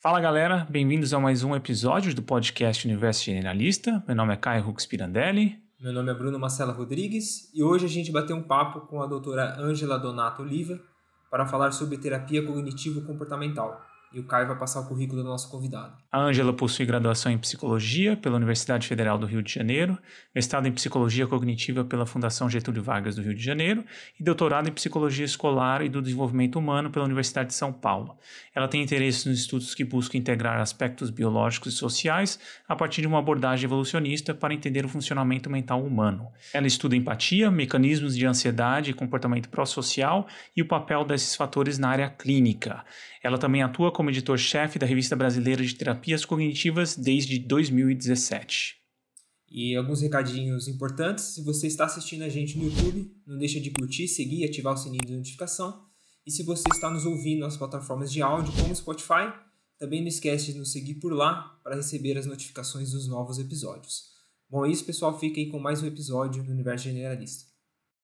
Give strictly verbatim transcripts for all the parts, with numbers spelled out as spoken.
Fala galera, bem-vindos a mais um episódio do podcast Universo Generalista. Meu nome é Caio Rux Pirandelli. Meu nome é Bruno Marcela Rodrigues e hoje a gente bateu um papo com a doutora Ângela Donato Oliva para falar sobre terapia cognitivo-comportamental. E o Caio vai passar o currículo do nosso convidado. A Ângela possui graduação em Psicologia pela Universidade Federal do Rio de Janeiro, mestrado em Psicologia Cognitiva pela Fundação Getúlio Vargas do Rio de Janeiro e doutorado em Psicologia Escolar e do Desenvolvimento Humano pela Universidade de São Paulo. Ela tem interesse nos estudos que buscam integrar aspectos biológicos e sociais a partir de uma abordagem evolucionista para entender o funcionamento mental humano. Ela estuda empatia, mecanismos de ansiedade e comportamento pró-social e o papel desses fatores na área clínica. Ela também atua como editor-chefe da Revista Brasileira de Terapias Cognitivas desde dois mil e dezessete. E alguns recadinhos importantes: se você está assistindo a gente no YouTube, não deixa de curtir, seguir e ativar o sininho de notificação. E se você está nos ouvindo nas plataformas de áudio como Spotify, também não esquece de nos seguir por lá para receber as notificações dos novos episódios. Bom, é isso, pessoal. Fiquem com mais um episódio do Universo Generalista.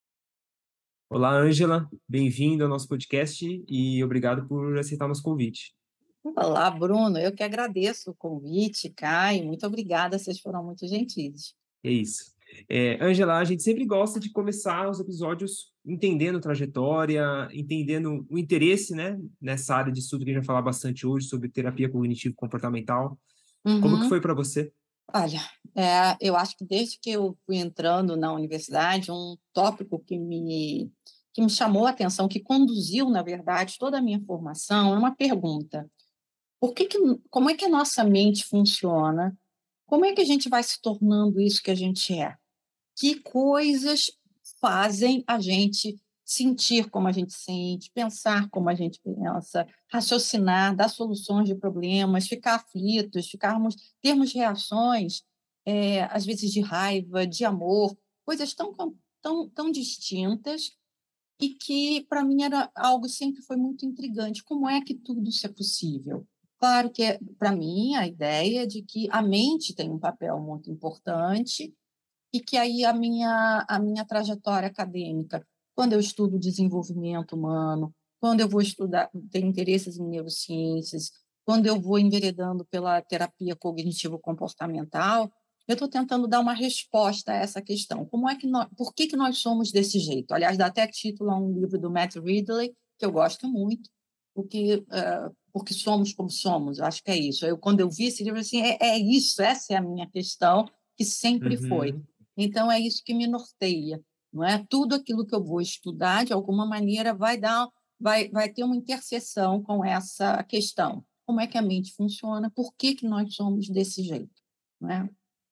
Olá, Ângela. Bem-vinda ao nosso podcast e obrigado por aceitar o nosso convite. Olá, Bruno. Eu que agradeço o convite, Caio. Muito obrigada, vocês foram muito gentis. É isso. É, Ângela, a gente sempre gosta de começar os episódios entendendo trajetória, entendendo o interesse, né, nessa área de estudo que a gente vai falar bastante hoje, sobre terapia cognitivo-comportamental. Uhum. Como que foi para você? Olha, é, eu acho que desde que eu fui entrando na universidade, um tópico que me, que me chamou a atenção, que conduziu, na verdade, toda a minha formação, é uma pergunta. Por que que, como é que a nossa mente funciona? Como é que a gente vai se tornando isso que a gente é? Que coisas fazem a gente sentir como a gente sente, pensar como a gente pensa, raciocinar, dar soluções de problemas, ficar aflitos, ficarmos, termos reações, é, às vezes de raiva, de amor, coisas tão, tão, tão distintas e que, para mim, era algo sempre foi muito intrigante. Como é que tudo isso é possível? Claro que, para mim, a ideia de que a mente tem um papel muito importante e que aí a minha, a minha trajetória acadêmica, quando eu estudo desenvolvimento humano, quando eu vou estudar, ter interesses em neurociências, quando eu vou enveredando pela terapia cognitivo-comportamental, eu estou tentando dar uma resposta a essa questão. Como é que nós, por que, que nós somos desse jeito? Aliás, dá até título a um livro do Matt Ridley, que eu gosto muito, porque, uh, porque somos como somos, eu acho que é isso. Eu, quando eu vi esse livro, assim, é, é isso, essa é a minha questão, que sempre Uhum. foi. Então, é isso que me norteia, não é? Tudo aquilo que eu vou estudar, de alguma maneira, vai, dar, vai, vai ter uma interseção com essa questão. Como é que a mente funciona? Por que, que nós somos desse jeito? Não é?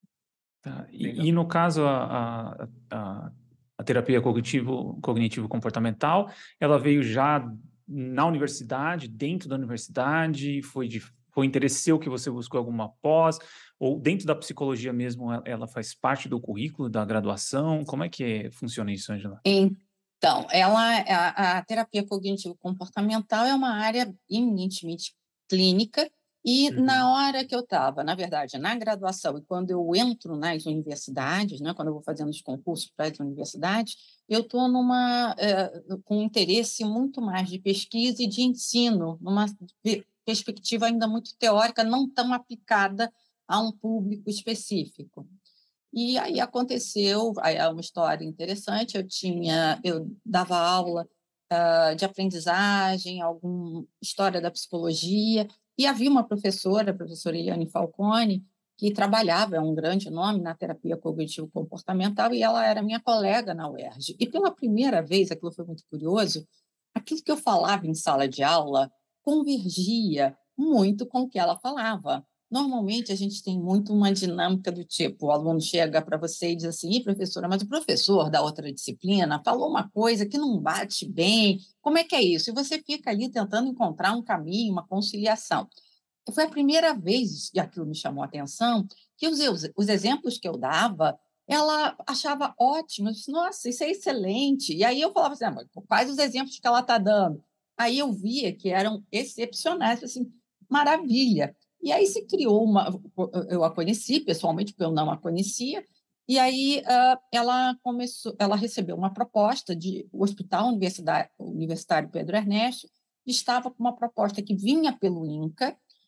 Tá. E, e no caso, a, a, a, a terapia cognitivo, cognitivo-comportamental, ela veio já na universidade, dentro da universidade, foi, de, foi interesse seu que você buscou alguma pós, ou dentro da psicologia mesmo, ela, ela faz parte do currículo da graduação? Como é que é, funciona isso, Ângela? Então, ela, a, a terapia cognitivo-comportamental é uma área eminentemente clínica. E Uhum. na hora que eu estava, na verdade, na graduação, e quando eu entro nas universidades, né, quando eu vou fazendo os concursos para as universidades, eu estou numa é, com um interesse muito mais de pesquisa e de ensino, numa perspectiva ainda muito teórica, não tão aplicada a um público específico. E aí aconteceu, aí é uma história interessante, eu tinha, eu dava aula uh, de aprendizagem, alguma história da psicologia, e havia uma professora, a professora Eliane Falcone, que trabalhava, é um grande nome na terapia cognitivo-comportamental, e ela era minha colega na U E R J. E pela primeira vez, aquilo foi muito curioso, aquilo que eu falava em sala de aula convergia muito com o que ela falava. Normalmente, a gente tem muito uma dinâmica do tipo, o aluno chega para você e diz assim, Ih, professora, mas o professor da outra disciplina falou uma coisa que não bate bem, como é que é isso? E você fica ali tentando encontrar um caminho, uma conciliação. Foi a primeira vez, e aquilo me chamou a atenção, que os, os exemplos que eu dava, ela achava ótimo, eu disse, nossa, isso é excelente. E aí eu falava assim, ah, mas quais os exemplos que ela está dando? Aí eu via que eram excepcionais, assim, maravilha. E aí se criou uma... Eu a conheci pessoalmente, porque eu não a conhecia, e aí uh, ela começou, ela recebeu uma proposta de o Hospital Universitário, Universitário Pedro Ernesto, estava com uma proposta que vinha pelo INCA,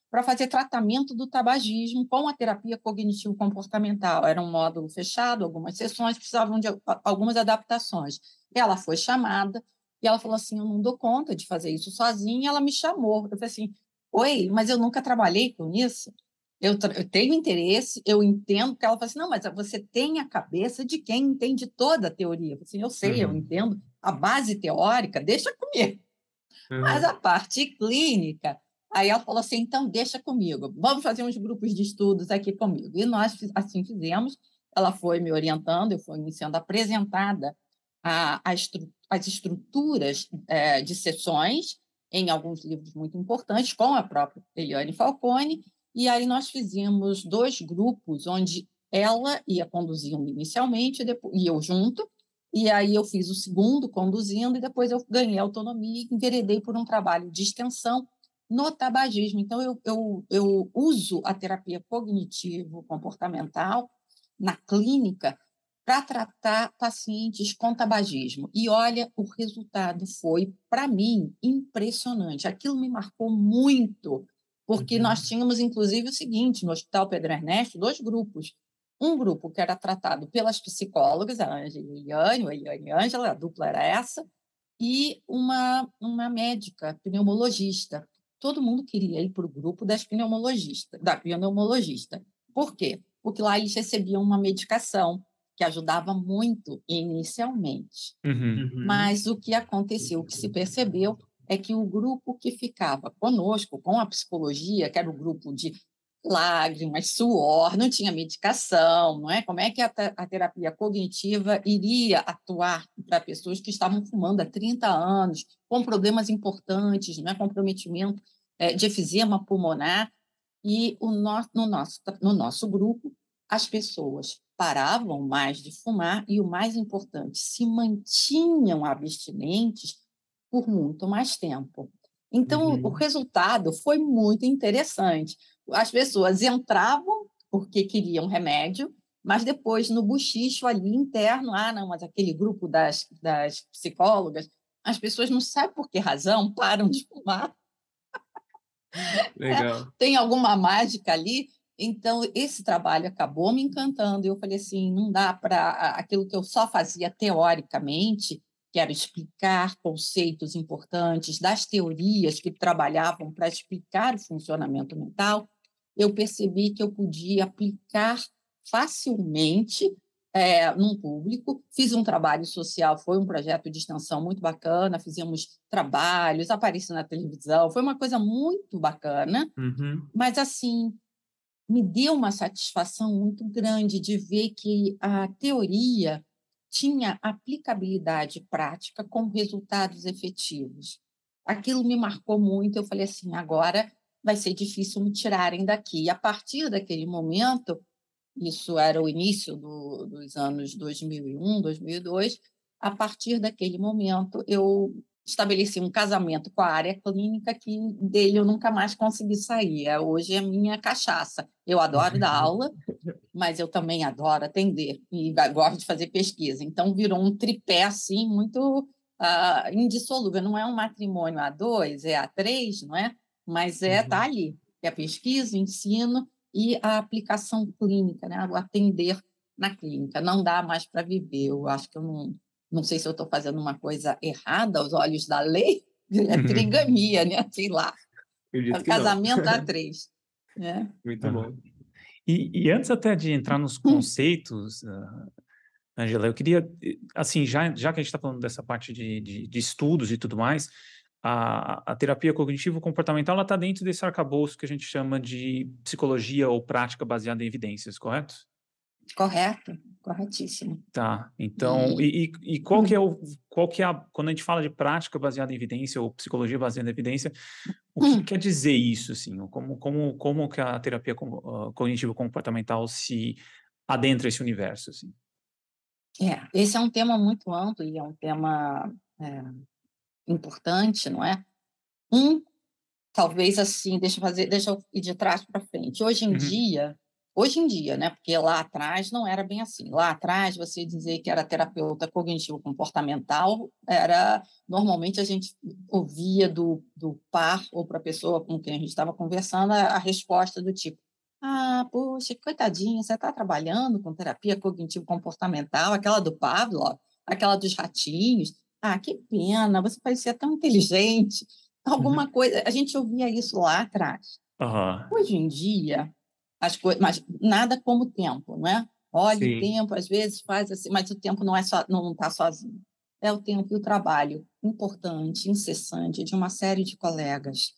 para fazer tratamento do tabagismo com a terapia cognitivo-comportamental. Era um módulo fechado, algumas sessões precisavam de algumas adaptações. Ela foi chamada e ela falou assim, eu não dou conta de fazer isso sozinha, ela me chamou. Eu falei assim, oi, mas eu nunca trabalhei com isso. Eu, eu tenho interesse, eu entendo, porque ela falou assim, não, mas você tem a cabeça de quem entende toda a teoria. Eu falei assim, eu sei, uhum. eu entendo a base teórica, deixa comigo. Uhum. Mas a parte clínica, aí ela falou assim, então deixa comigo, vamos fazer uns grupos de estudos aqui comigo. E nós assim fizemos, ela foi me orientando, eu fui me sendo apresentada a, a estru as estruturas é, de sessões, em alguns livros muito importantes, com a própria Eliane Falcone, e aí nós fizemos dois grupos, onde ela ia conduzindo inicialmente, depois, e eu junto, e aí eu fiz o segundo conduzindo, e depois eu ganhei autonomia e enveredei por um trabalho de extensão no tabagismo. Então, eu, eu, eu uso a terapia cognitivo-comportamental na clínica para tratar pacientes com tabagismo. E, olha, o resultado foi, para mim, impressionante. Aquilo me marcou muito, porque uhum. nós tínhamos, inclusive, o seguinte, no Hospital Pedro Ernesto, dois grupos. Um grupo que era tratado pelas psicólogas, a Ângela e a Eliane, a Eliane e a Ângela, a dupla era essa, e uma, uma médica, pneumologista. Todo mundo queria ir para o grupo das pneumologistas, da pneumologista. Por quê? Porque lá eles recebiam uma medicação que ajudava muito inicialmente. Uhum. Mas o que aconteceu, o que se percebeu, é que o grupo que ficava conosco, com a psicologia, que era o grupo de lágrimas, suor, não tinha medicação, não é? Como é que a, a terapia cognitiva iria atuar para pessoas que estavam fumando há trinta anos, com problemas importantes, não é? Comprometimento é, de efizema pulmonar, e o no, no, nosso, no nosso grupo, as pessoas paravam mais de fumar e, o mais importante, se mantinham abstinentes por muito mais tempo. Então, uhum. o resultado foi muito interessante. As pessoas entravam porque queriam remédio, mas depois, no bochicho ali interno, ah, não, mas aquele grupo das, das psicólogas, as pessoas não sabem por que razão param de fumar. Legal. É, tem alguma mágica ali. Então, esse trabalho acabou me encantando. Eu falei assim, não dá para aquilo que eu só fazia teoricamente, que era explicar conceitos importantes das teorias que trabalhavam para explicar o funcionamento mental, eu percebi que eu podia aplicar facilmente é, num público. Fiz um trabalho social, foi um projeto de extensão muito bacana, fizemos trabalhos, apareci na televisão, foi uma coisa muito bacana, uhum. mas, assim, me deu uma satisfação muito grande de ver que a teoria tinha aplicabilidade prática com resultados efetivos. Aquilo me marcou muito, eu falei assim, agora vai ser difícil me tirarem daqui. E, a partir daquele momento, isso era o início do, dos anos dois mil e um, dois mil e dois, a partir daquele momento eu estabeleci um casamento com a área clínica que dele eu nunca mais consegui sair. É, hoje é a minha cachaça. Eu adoro dar aula, mas eu também adoro atender e gosto de fazer pesquisa. Então, virou um tripé assim, muito uh, indissolúvel. Não é um matrimônio a dois, é a três, não é? Mas é, tá ali. É a pesquisa, o ensino e a aplicação clínica, né? O atender na clínica. Não dá mais para viver. Eu acho que eu não... Não sei se eu estou fazendo uma coisa errada aos olhos da lei, é trigamia, né? Sei lá. É casamento a três. Né? Muito ah. bom. E, e antes até de entrar nos conceitos, Ângela, uh, eu queria, assim, já, já que a gente está falando dessa parte de, de, de estudos e tudo mais, a, a terapia cognitivo-comportamental está dentro desse arcabouço que a gente chama de psicologia ou prática baseada em evidências, correto? Correto, corretíssimo. Tá, então, e, e, e qual que é o, qual que é a, quando a gente fala de prática baseada em evidência ou psicologia baseada em evidência, o que quer dizer isso, assim, como, como, como que a terapia uh, cognitivo-comportamental se adentra esse universo, assim? É, esse é um tema muito amplo e é um tema é, importante, não é? Um, talvez assim, deixa eu fazer, deixa eu ir de trás para frente. Hoje em uhum. dia, Hoje em dia, né? Porque lá atrás não era bem assim. Lá atrás, você dizer que era terapeuta cognitivo-comportamental, era normalmente a gente ouvia do, do par ou para a pessoa com quem a gente estava conversando a, a resposta do tipo: ah, poxa, coitadinha, você está trabalhando com terapia cognitivo-comportamental, aquela do Pavlov, aquela dos ratinhos. Ah, que pena, você parecia tão inteligente. Alguma Uhum. coisa, a gente ouvia isso lá atrás. Aham. Hoje em dia, as coisas, mas nada como o tempo, não é? Olha, o Sim. tempo às vezes faz assim, mas o tempo não é só, não está sozinho. É o tempo e o trabalho importante, incessante de uma série de colegas.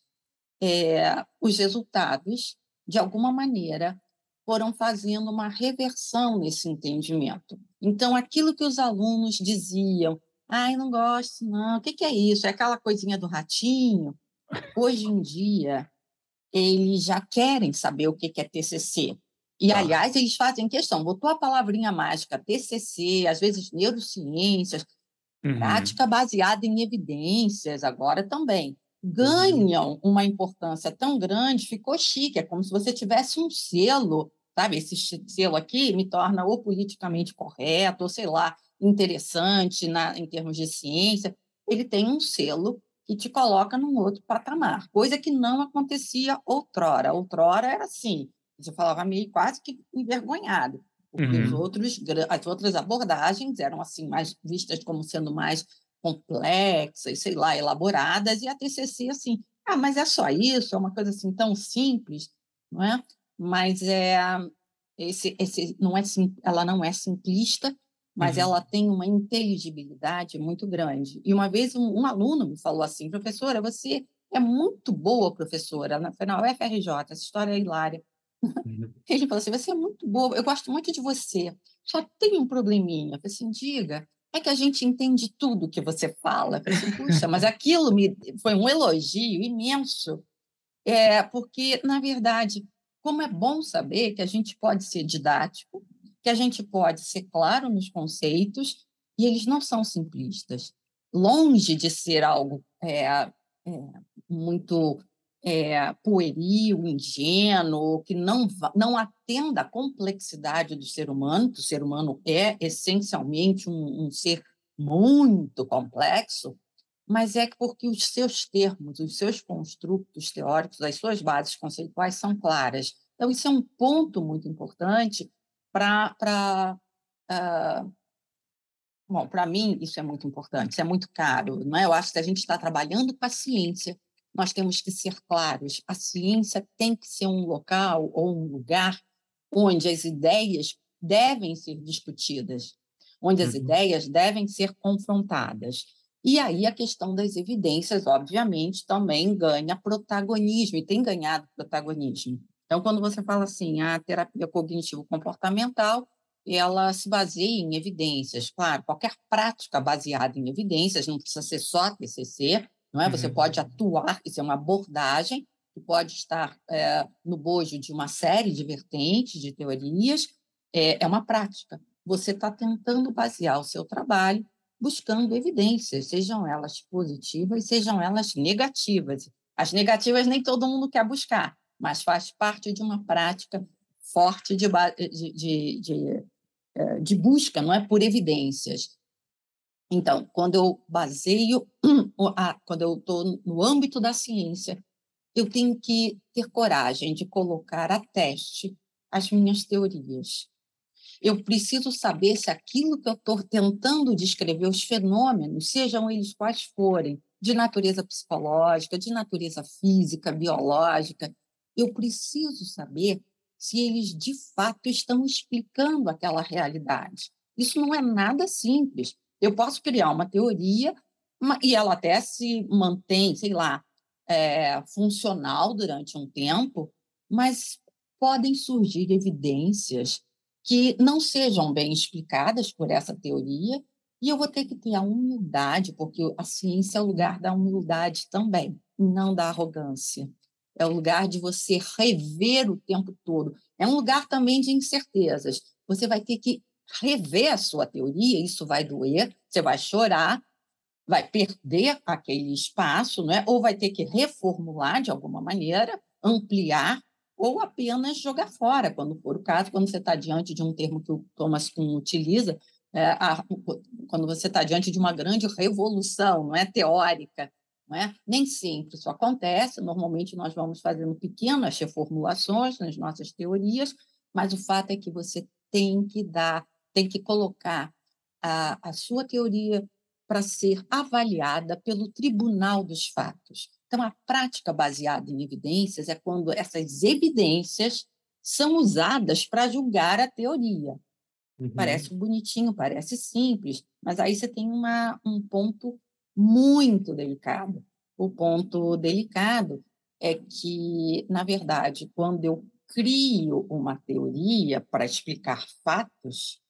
É, os resultados, de alguma maneira, foram fazendo uma reversão nesse entendimento. Então, aquilo que os alunos diziam, ai, não gosto, não, o que que é isso? É aquela coisinha do ratinho. Hoje em dia, eles já querem saber o que é T C C. E, Tá. aliás, eles fazem questão, botou a palavrinha mágica T C C, às vezes neurociências, Uhum. prática baseada em evidências, agora também. Uhum. Ganham uma importância tão grande, ficou chique, é como se você tivesse um selo, sabe? Esse selo aqui me torna ou politicamente correto, ou sei lá, interessante na, em termos de ciência. Ele tem um selo que te coloca num outro patamar, coisa que não acontecia outrora. Outrora era assim, você falava meio quase que envergonhado, porque os Uhum. outros, as outras abordagens eram assim mais vistas como sendo mais complexas, sei lá, elaboradas, e a T C C assim, ah, mas é só isso, é uma coisa assim tão simples, não é? Mas é esse, esse não é ela não é simplista, mas Uhum. ela tem uma inteligibilidade muito grande. E uma vez um, um aluno me falou assim, professora, você é muito boa professora, na, foi na U F R J, essa história é hilária. Uhum. Ele falou assim, você é muito boa, eu gosto muito de você, só tem um probleminha. Eu falei assim, diga, é que a gente entende tudo que você fala. Eu falei assim, puxa, mas aquilo me foi um elogio imenso, é, porque, na verdade, como é bom saber que a gente pode ser didático, que a gente pode ser claro nos conceitos, e eles não são simplistas. Longe de ser algo é, é, muito é, pueril, ingênuo, que não, não atenda à complexidade do ser humano, que o ser humano é essencialmente um, um ser muito complexo, mas é porque os seus termos, os seus construtos teóricos, as suas bases conceituais são claras. Então, isso é um ponto muito importante para. Uh, bom, para mim, isso é muito importante, isso é muito caro. Não é? Eu acho que a gente está trabalhando com a ciência, nós temos que ser claros. A ciência tem que ser um local ou um lugar onde as ideias devem ser discutidas, onde as Uhum. ideias devem ser confrontadas. E aí a questão das evidências, obviamente, também ganha protagonismo, e tem ganhado protagonismo. Então, quando você fala assim, a terapia cognitivo-comportamental, ela se baseia em evidências. Claro, qualquer prática baseada em evidências, não precisa ser só T C C, não é? Você Uhum. pode atuar, isso é uma abordagem, que pode estar é, no bojo de uma série de vertentes, de teorias, é, é uma prática. Você está tentando basear o seu trabalho buscando evidências, sejam elas positivas, sejam elas negativas. As negativas nem todo mundo quer buscar, mas faz parte de uma prática forte de, de, de, de, de busca, não é? Por evidências. Então, quando eu baseio, quando eu estou no âmbito da ciência, eu tenho que ter coragem de colocar a teste as minhas teorias. Eu preciso saber se aquilo que eu estou tentando descrever, os fenômenos, sejam eles quais forem, de natureza psicológica, de natureza física, biológica, eu preciso saber se eles de fato estão explicando aquela realidade. Isso não é nada simples. Eu posso criar uma teoria e ela até se mantém, sei lá, é, funcional durante um tempo, mas podem surgir evidências que não sejam bem explicadas por essa teoria, e eu vou ter que ter a humildade, porque a ciência é o lugar da humildade também, não da arrogância. É o lugar de você rever o tempo todo. É um lugar também de incertezas. Você vai ter que rever a sua teoria, isso vai doer, você vai chorar, vai perder aquele espaço, não é? Ou vai ter que reformular de alguma maneira, ampliar, ou apenas jogar fora, quando for o caso, quando você está diante de um termo que o Thomas Kuhn utiliza, é, a, quando você está diante de uma grande revolução, não é teórica, não é? Nem sempre isso acontece, normalmente nós vamos fazendo pequenas reformulações nas nossas teorias, mas o fato é que você tem que dar, tem que colocar a, a sua teoria para ser avaliada pelo tribunal dos fatos. Então, a prática baseada em evidências é quando essas evidências são usadas para julgar a teoria. Uhum. Parece bonitinho, parece simples, mas aí você tem uma, um ponto muito delicado. O ponto delicado é que, na verdade, quando eu crio uma teoria para explicar fatos,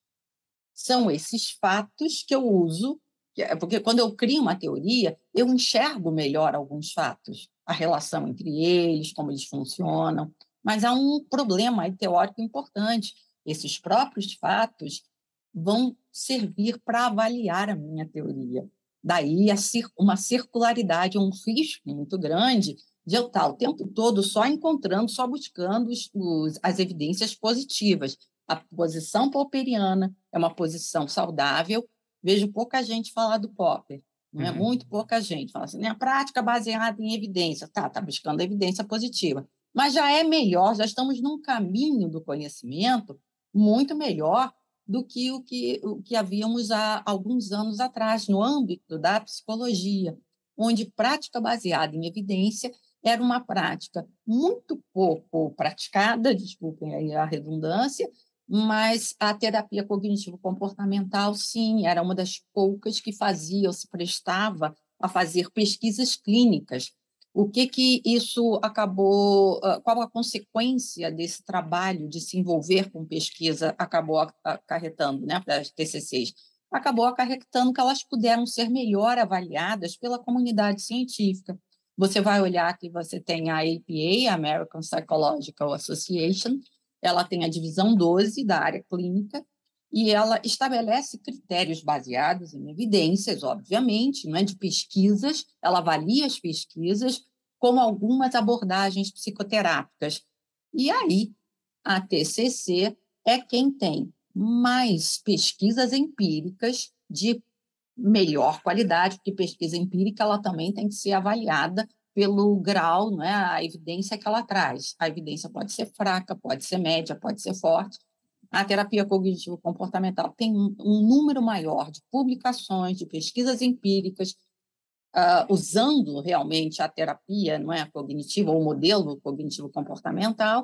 são esses fatos que eu uso, porque quando eu crio uma teoria, eu enxergo melhor alguns fatos, a relação entre eles, como eles funcionam, mas há um problema teórico importante. Esses próprios fatos vão servir para avaliar a minha teoria. Daí uma circularidade, um risco muito grande de eu estar o tempo todo só encontrando, só buscando os, os, as evidências positivas. A posição popperiana é uma posição saudável. Vejo pouca gente falar do Popper, não é? Uhum. Muito pouca gente fala assim, né? A prática baseada em evidência. Tá, tá buscando evidência positiva. Mas já é melhor, já estamos num caminho do conhecimento muito melhor do que o que, o que havíamos há alguns anos atrás, no âmbito da psicologia, onde prática baseada em evidência era uma prática muito pouco praticada, desculpem aí a redundância, mas a terapia cognitivo-comportamental, sim, era uma das poucas que fazia, ou se prestava a fazer pesquisas clínicas. O que que isso acabou, qual a consequência desse trabalho de se envolver com pesquisa acabou acarretando, né, para as T C Cs? Acabou acarretando que elas puderam ser melhor avaliadas pela comunidade científica. Você vai olhar que você tem a A P A, American Psychological Association, ela tem a divisão doze da área clínica e ela estabelece critérios baseados em evidências, obviamente, não é, de pesquisas, ela avalia as pesquisas como algumas abordagens psicoterápicas. E aí, a T C C é quem tem mais pesquisas empíricas de melhor qualidade, porque pesquisa empírica ela também tem que ser avaliada pelo grau, não é, a evidência que ela traz. A evidência pode ser fraca, pode ser média, pode ser forte. A terapia cognitivo-comportamental tem um, um número maior de publicações, de pesquisas empíricas, uh, usando realmente a terapia, não é, cognitiva, ou o modelo cognitivo-comportamental,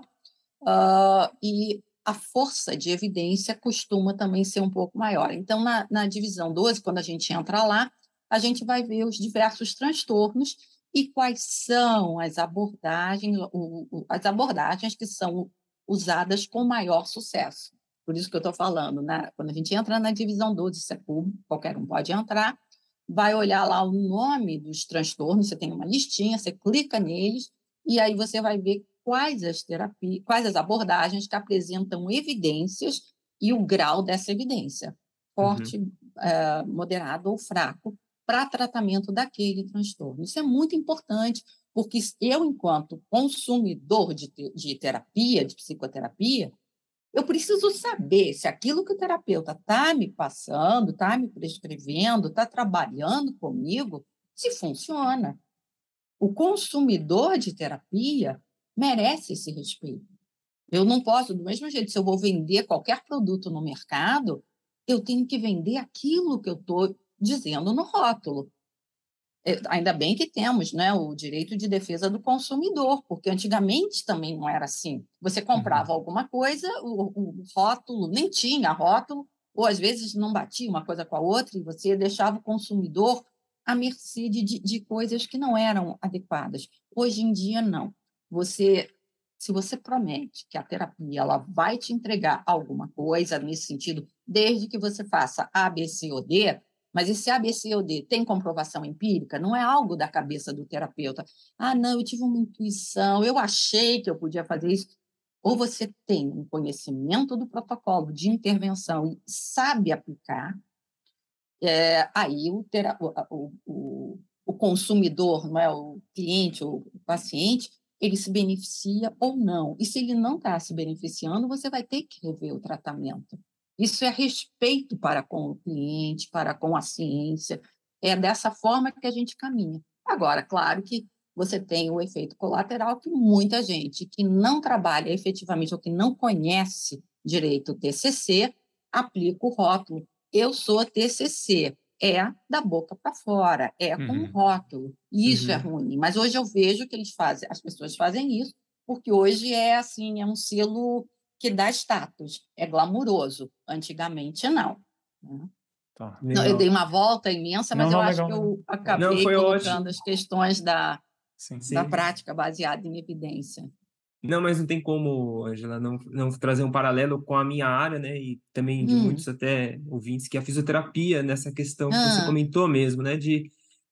uh, e a força de evidência costuma também ser um pouco maior. Então, na, na divisão doze, quando a gente entra lá, a gente vai ver os diversos transtornos e quais são as abordagens, o, o, as abordagens que são usadas com maior sucesso. Por isso que eu estou falando, né? Quando a gente entra na divisão doze, isso é público, qualquer um pode entrar, vai olhar lá o nome dos transtornos, você tem uma listinha, você clica neles, e aí você vai ver quais as terapias, quais as abordagens que apresentam evidências e o grau dessa evidência, forte, uhum. uh, moderado ou fraco, para tratamento daquele transtorno. Isso é muito importante, porque eu, enquanto consumidor de, de terapia, de psicoterapia, eu preciso saber se aquilo que o terapeuta está me passando, está me prescrevendo, está trabalhando comigo, se funciona. O consumidor de terapia merece esse respeito. Eu não posso, do mesmo jeito, se eu vou vender qualquer produto no mercado, eu tenho que vender aquilo que eu estou dizendo no rótulo. Ainda bem que temos, né, o direito de defesa do consumidor, porque antigamente também não era assim. Você comprava uhum. alguma coisa, o, o rótulo nem tinha rótulo, ou às vezes não batia uma coisa com a outra, e você deixava o consumidor à mercê de, de, de coisas que não eram adequadas. Hoje em dia, não. Você, se você promete que a terapia ela vai te entregar alguma coisa nesse sentido, desde que você faça A, B, C ou D, mas esse A, B, C ou D tem comprovação empírica? Não é algo da cabeça do terapeuta. Ah, não, eu tive uma intuição, eu achei que eu podia fazer isso. Ou você tem um conhecimento do protocolo de intervenção e sabe aplicar, é, aí o, tera, o, o, o consumidor, não é, o cliente, o paciente, ele se beneficia ou não. E se ele não está se beneficiando, você vai ter que rever o tratamento. Isso é respeito para com o cliente, para com a ciência. É dessa forma que a gente caminha. Agora, claro que você tem o efeito colateral que muita gente que não trabalha efetivamente ou que não conhece direito o T C C, aplica o rótulo. Eu sou T C C. É da boca para fora, é com Uhum. rótulo. E isso é Uhum. ruim. Mas hoje eu vejo que eles fazem, as pessoas fazem isso, porque hoje é assim, é um selo que dá status, é glamuroso. Antigamente, não. né? Tá. Não, eu dei Legal. uma volta imensa, Não, mas eu não, acho legal, que legal. eu Não, acabei foi colocando ótimo. as questões da, Sim. da Sim. prática baseada em evidência. Não, mas não tem como, Angela, não, não trazer um paralelo com a minha área, né? E também de Hum. muitos até ouvintes, que é a fisioterapia, nessa questão que você Ah, comentou mesmo, né? De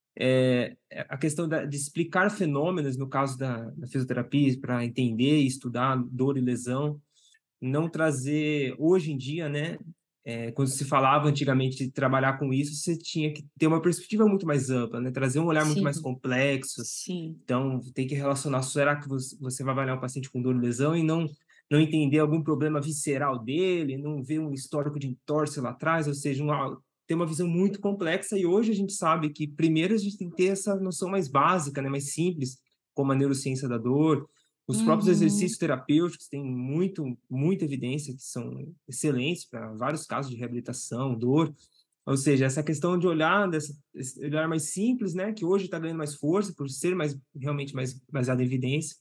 é, a questão da, de explicar fenômenos, no caso da, da fisioterapia, para entender e estudar dor e lesão, não trazer, hoje em dia, né? É, quando se falava antigamente de trabalhar com isso, você tinha que ter uma perspectiva muito mais ampla, né? Trazer um olhar muito mais sim, complexo. sim. Então, tem que relacionar, será que você você vai avaliar um paciente com dor e lesão e não, não entender algum problema visceral dele, não ver um histórico de entorse lá atrás, ou seja, uma, ter uma visão muito complexa. E hoje a gente sabe que, primeiro, a gente tem que ter essa noção mais básica, né? Mais simples, como a neurociência da dor. Os próprios Uhum. exercícios terapêuticos têm muito, muita evidência que são excelentes para vários casos de reabilitação, dor. Ou seja, essa questão de olhar, dessa, esse olhar mais simples, né, que hoje está ganhando mais força por ser mais realmente mais baseado em evidência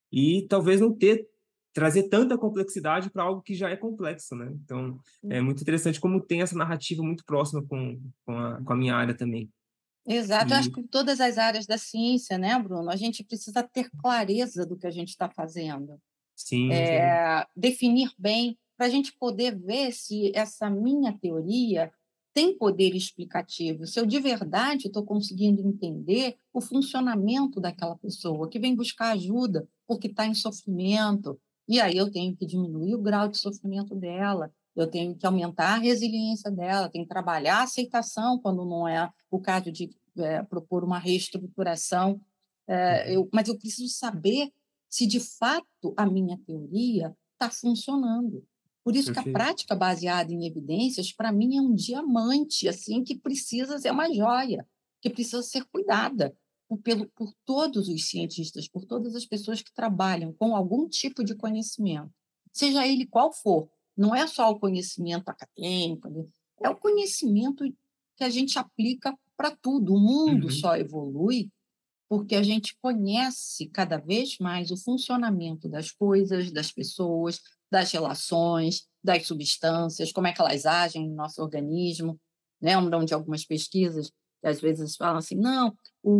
e talvez não ter trazer tanta complexidade para algo que já é complexo, né? Então, é muito interessante como tem essa narrativa muito próxima com, com, a, com a minha área também. Exato, eu acho E que em todas as áreas da ciência, né, Bruno? A gente precisa ter clareza do que a gente está fazendo. sim, sim, É, definir bem, para a gente poder ver se essa minha teoria tem poder explicativo, se eu de verdade estou conseguindo entender o funcionamento daquela pessoa que vem buscar ajuda porque está em sofrimento, e aí eu tenho que diminuir o grau de sofrimento dela, eu tenho que aumentar a resiliência dela, tenho que trabalhar a aceitação quando não é o caso de é, propor uma reestruturação, é, uhum, eu, mas eu preciso saber se de fato a minha teoria está funcionando. Por isso que a perfeito. prática baseada em evidências, para mim, é um diamante assim que precisa ser uma joia, que precisa ser cuidada por, pelo, por todos os cientistas, por todas as pessoas que trabalham com algum tipo de conhecimento, seja ele qual for. Não é só o conhecimento acadêmico, né? É o conhecimento que a gente aplica para tudo. O mundo Uhum, só evolui porque a gente conhece cada vez mais o funcionamento das coisas, das pessoas, das relações, das substâncias, como é que elas agem no nosso organismo. Lembram de algumas pesquisas que às vezes falam assim, não,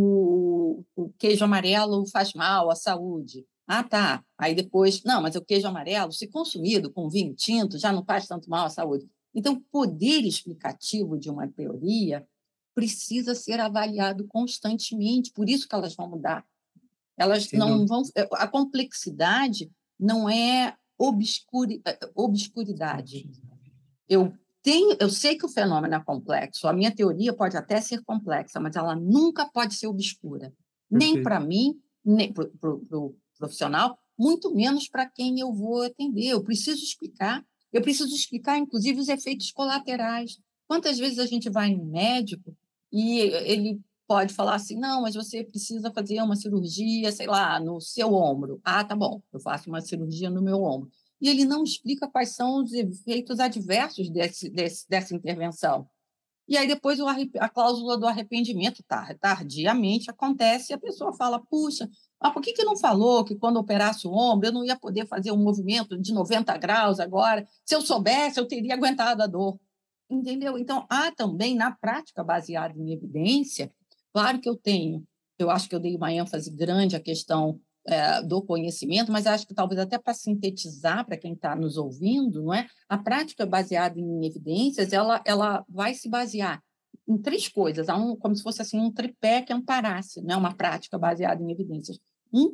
o, o queijo amarelo faz mal à saúde. Ah, tá. Aí depois, não, mas o queijo amarelo, se consumido com vinho tinto, já não faz tanto mal à saúde. Então, o poder explicativo de uma teoria precisa ser avaliado constantemente, por isso que elas vão mudar. Elas sem não dúvida. vão. A complexidade não é obscuri, obscuridade. Eu tenho, eu sei que o fenômeno é complexo, a minha teoria pode até ser complexa, mas ela nunca pode ser obscura. Nem Perfeito. para mim, nem para o pro, pro profissional, muito menos para quem eu vou atender. Eu preciso explicar. Eu preciso explicar, inclusive, os efeitos colaterais. Quantas vezes a gente vai no médico e ele pode falar assim, não, mas você precisa fazer uma cirurgia, sei lá, no seu ombro. Ah, tá bom, eu faço uma cirurgia no meu ombro. E ele não explica quais são os efeitos adversos desse, desse, dessa intervenção. E aí depois o, a cláusula do arrependimento tá, tardiamente acontece e a pessoa fala, puxa, mas por que, que não falou que quando operasse o ombro eu não ia poder fazer um movimento de noventa graus agora? Se eu soubesse, eu teria aguentado a dor. Entendeu? Então, há também, na prática baseada em evidência, claro que eu tenho, eu acho que eu dei uma ênfase grande à questão é, do conhecimento, mas acho que talvez até para sintetizar para quem está nos ouvindo, não é? A prática baseada em evidências, ela, ela vai se basear em três coisas, há um, como se fosse assim um tripé que amparasse, né? Uma prática baseada em evidências. Um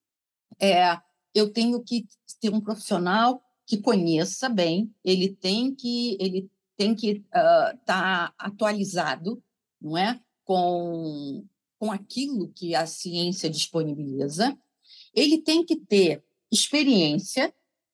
é, eu tenho que ter um profissional que conheça bem, ele tem que ele tem que estar uh, atualizado, não é, com com aquilo que a ciência disponibiliza. ele tem que ter experiência,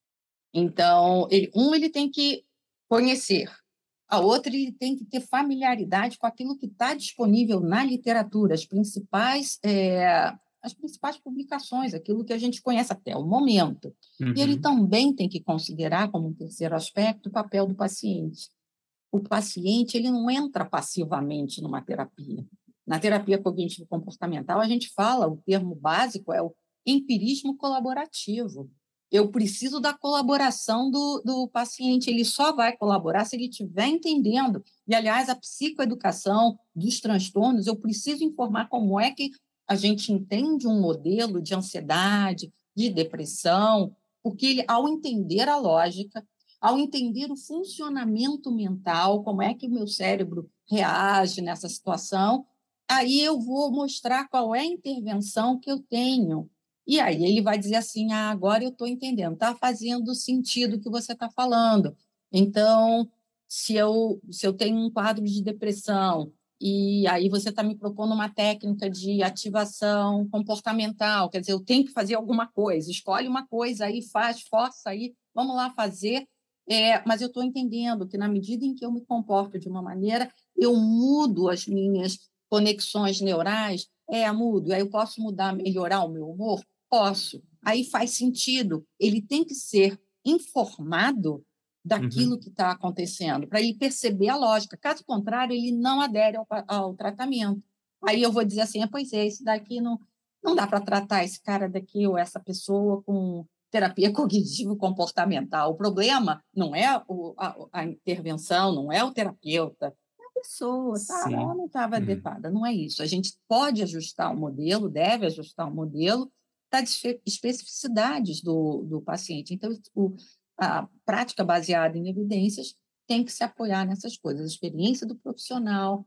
então, ele, um, ele tem que conhecer, a outra, ele tem que ter familiaridade com aquilo que está disponível na literatura, as principais, é, as principais publicações, aquilo que a gente conhece até o momento. Uhum. E ele também tem que considerar, como um terceiro aspecto, o papel do paciente. O paciente ele não entra passivamente numa terapia. Na terapia cognitivo-comportamental, a gente fala, o termo básico é o empirismo colaborativo. Eu preciso da colaboração do, do paciente, ele só vai colaborar se ele estiver entendendo. E, aliás, a psicoeducação dos transtornos, eu preciso informar como é que a gente entende um modelo de ansiedade, de depressão, porque ele, ao entender a lógica, ao entender o funcionamento mental, como é que o meu cérebro reage nessa situação, aí eu vou mostrar qual é a intervenção que eu tenho. E aí ele vai dizer assim, ah, agora eu estou entendendo, está fazendo sentido o que você está falando. Então, se eu, se eu tenho um quadro de depressão e aí você está me propondo uma técnica de ativação comportamental, quer dizer, eu tenho que fazer alguma coisa, escolhe uma coisa aí, faz, força aí, vamos lá fazer. É, mas eu estou entendendo que, na medida em que eu me comporto de uma maneira, eu mudo as minhas conexões neurais, é, mudo, aí eu posso mudar, melhorar o meu humor? Posso. Aí faz sentido. Ele tem que ser informado daquilo Uhum. que está acontecendo, para ele perceber a lógica. Caso contrário, ele não adere ao, ao tratamento. Aí eu vou dizer assim, ah, pois é, esse daqui não, não dá para tratar esse cara daqui ou essa pessoa com terapia cognitivo-comportamental. O problema não é o, a, a intervenção, não é o terapeuta, é a pessoa, tá? Ela não estava Uhum. adequada, não é isso. A gente pode ajustar o modelo, deve ajustar o modelo das especificidades do, do paciente. Então, o, a prática baseada em evidências tem que se apoiar nessas coisas, a experiência do profissional,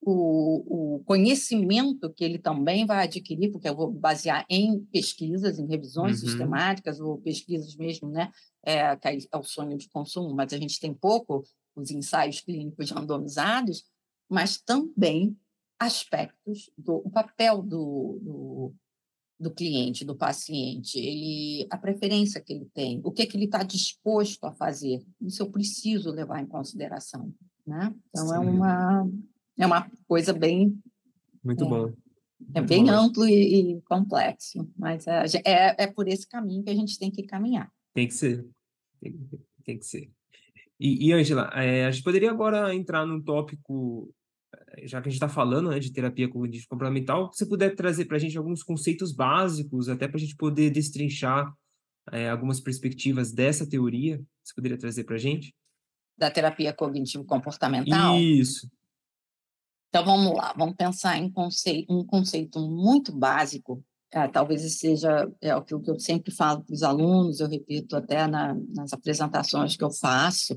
O, o conhecimento que ele também vai adquirir, porque eu vou basear em pesquisas, em revisões Uhum. sistemáticas, ou pesquisas mesmo, né, é, que é o sonho de consumo, mas a gente tem pouco os ensaios clínicos randomizados, mas também aspectos do o papel do, do, do cliente, do paciente, ele, a preferência que ele tem, o que, que ele está disposto a fazer, isso eu preciso levar em consideração. Né? Então, é Sim. uma, é uma coisa bem, Muito é, bom. é Muito bem bom. amplo e, e complexo, mas é, é, é por esse caminho que a gente tem que caminhar. Tem que ser. Tem, tem que ser. E, e Ângela, é, a gente poderia agora entrar num tópico, já que a gente está falando, né, de terapia cognitivo comportamental, se você puder trazer para a gente alguns conceitos básicos, até para a gente poder destrinchar é, algumas perspectivas dessa teoria, você poderia trazer para a gente? Da terapia cognitivo-comportamental. Isso. Então, vamos lá, vamos pensar em conceito, um conceito muito básico, é, talvez seja é, o que eu sempre falo para os alunos, eu repito até na, nas apresentações que eu faço,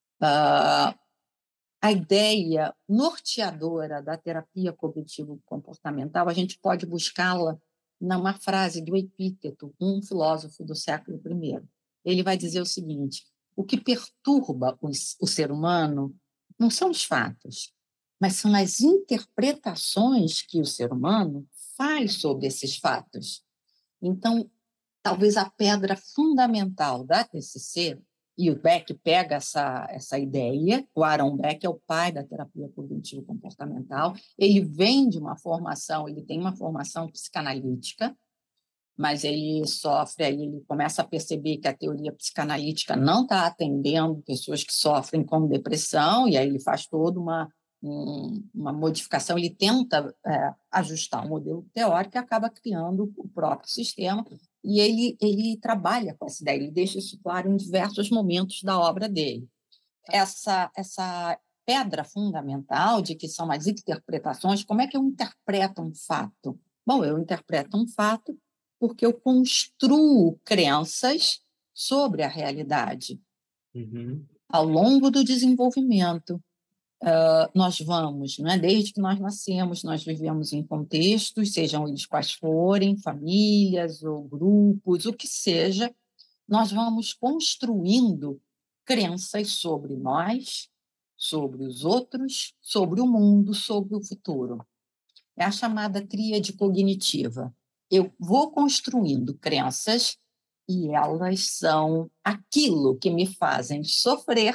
uh, a ideia norteadora da terapia cognitivo-comportamental, a gente pode buscá-la numa frase do Epíteto, um filósofo do século primeiro. Ele vai dizer o seguinte, o que perturba o, o ser humano não são os fatos, mas são as interpretações que o ser humano faz sobre esses fatos. Então, talvez a pedra fundamental da T C C, e o Beck pega essa, essa ideia, o Aaron Beck é o pai da terapia cognitivo-comportamental, ele vem de uma formação, ele tem uma formação psicanalítica, mas ele sofre, aí ele começa a perceber que a teoria psicanalítica não está atendendo pessoas que sofrem com depressão, e aí ele faz toda uma, um, uma modificação, ele tenta é, ajustar o modelo teórico e acaba criando o próprio sistema, e ele, ele trabalha com essa ideia, ele deixa isso claro em diversos momentos da obra dele. Essa, essa pedra fundamental de que são as interpretações, como é que eu interpreto um fato? Bom, eu interpreto um fato porque eu construo crenças sobre a realidade. Uhum. Ao longo do desenvolvimento, uh, nós vamos, não é? Desde que nós nascemos, nós vivemos em contextos, sejam eles quais forem, famílias ou grupos, o que seja, nós vamos construindo crenças sobre nós, sobre os outros, sobre o mundo, sobre o futuro. É a chamada tríade cognitiva. eu vou construindo crenças e elas são aquilo que me fazem sofrer,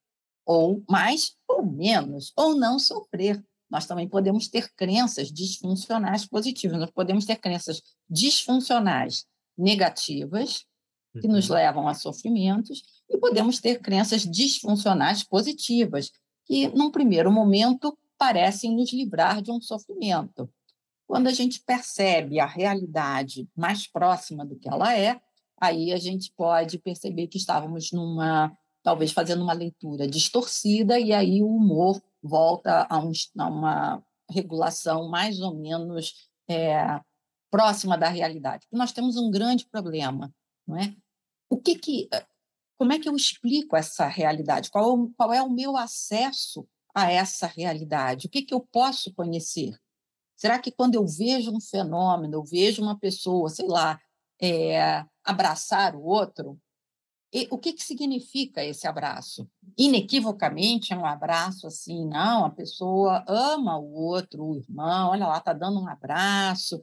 ou mais ou menos, ou não sofrer. Nós também podemos ter crenças disfuncionais positivas, nós podemos ter crenças disfuncionais negativas, que nos Uhum. levam a sofrimentos, e podemos ter crenças disfuncionais positivas, que, num primeiro momento, parecem nos livrar de um sofrimento. Quando a gente percebe a realidade mais próxima do que ela é, aí a gente pode perceber que estávamos numa, talvez fazendo uma leitura distorcida, e aí o humor volta a, um, a uma regulação mais ou menos é, próxima da realidade. Porque nós temos um grande problema, não é? O que que, como é que eu explico essa realidade? Qual, qual é o meu acesso a essa realidade? O que que eu posso conhecer? Será que quando eu vejo um fenômeno, eu vejo uma pessoa, sei lá, é, abraçar o outro, e, o que, que significa esse abraço? Inequivocamente é um abraço assim, não, a pessoa ama o outro, o irmão, olha lá, está dando um abraço,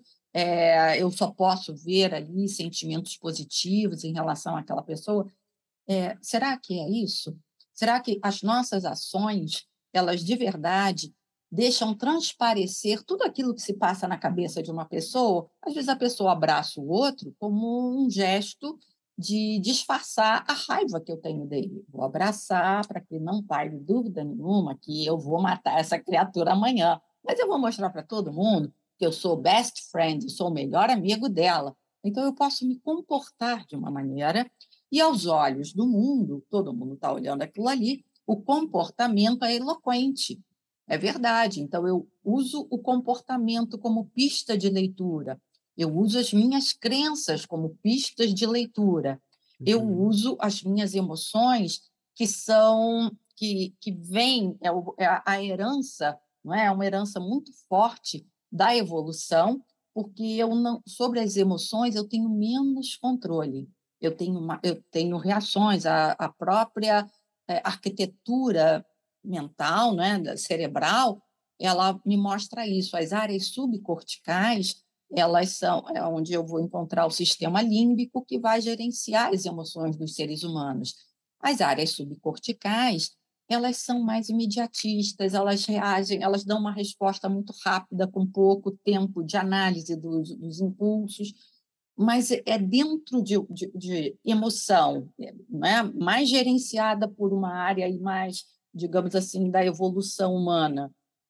é, eu só posso ver ali sentimentos positivos em relação àquela pessoa. É, será que é isso? Será que as nossas ações, elas de verdade deixam transparecer tudo aquilo que se passa na cabeça de uma pessoa? Às vezes a pessoa abraça o outro como um gesto de disfarçar a raiva que eu tenho dele. Vou abraçar para que não paire dúvida nenhuma que eu vou matar essa criatura amanhã. Mas eu vou mostrar para todo mundo que eu sou best friend, eu sou o melhor amigo dela. Então eu posso me comportar de uma maneira e, aos olhos do mundo, todo mundo está olhando aquilo ali, o comportamento é eloquente. É verdade. Então, eu uso o comportamento como pista de leitura. Eu uso as minhas crenças como pistas de leitura. Eu Uhum. uso as minhas emoções, que são que, que vêm, é, é a herança, não é? É uma herança muito forte da evolução, porque eu não, sobre as emoções eu tenho menos controle. Eu tenho, uma, eu tenho reações, a, a própria é, arquitetura mental, né, cerebral, ela me mostra isso. As áreas subcorticais, elas são é onde eu vou encontrar o sistema límbico, que vai gerenciar as emoções dos seres humanos. As áreas subcorticais, elas são mais imediatistas, elas reagem, elas dão uma resposta muito rápida, com pouco tempo de análise dos, dos impulsos, mas é dentro de, de, de emoção, né? Mais gerenciada por uma área aí mais, digamos assim, da evolução humana,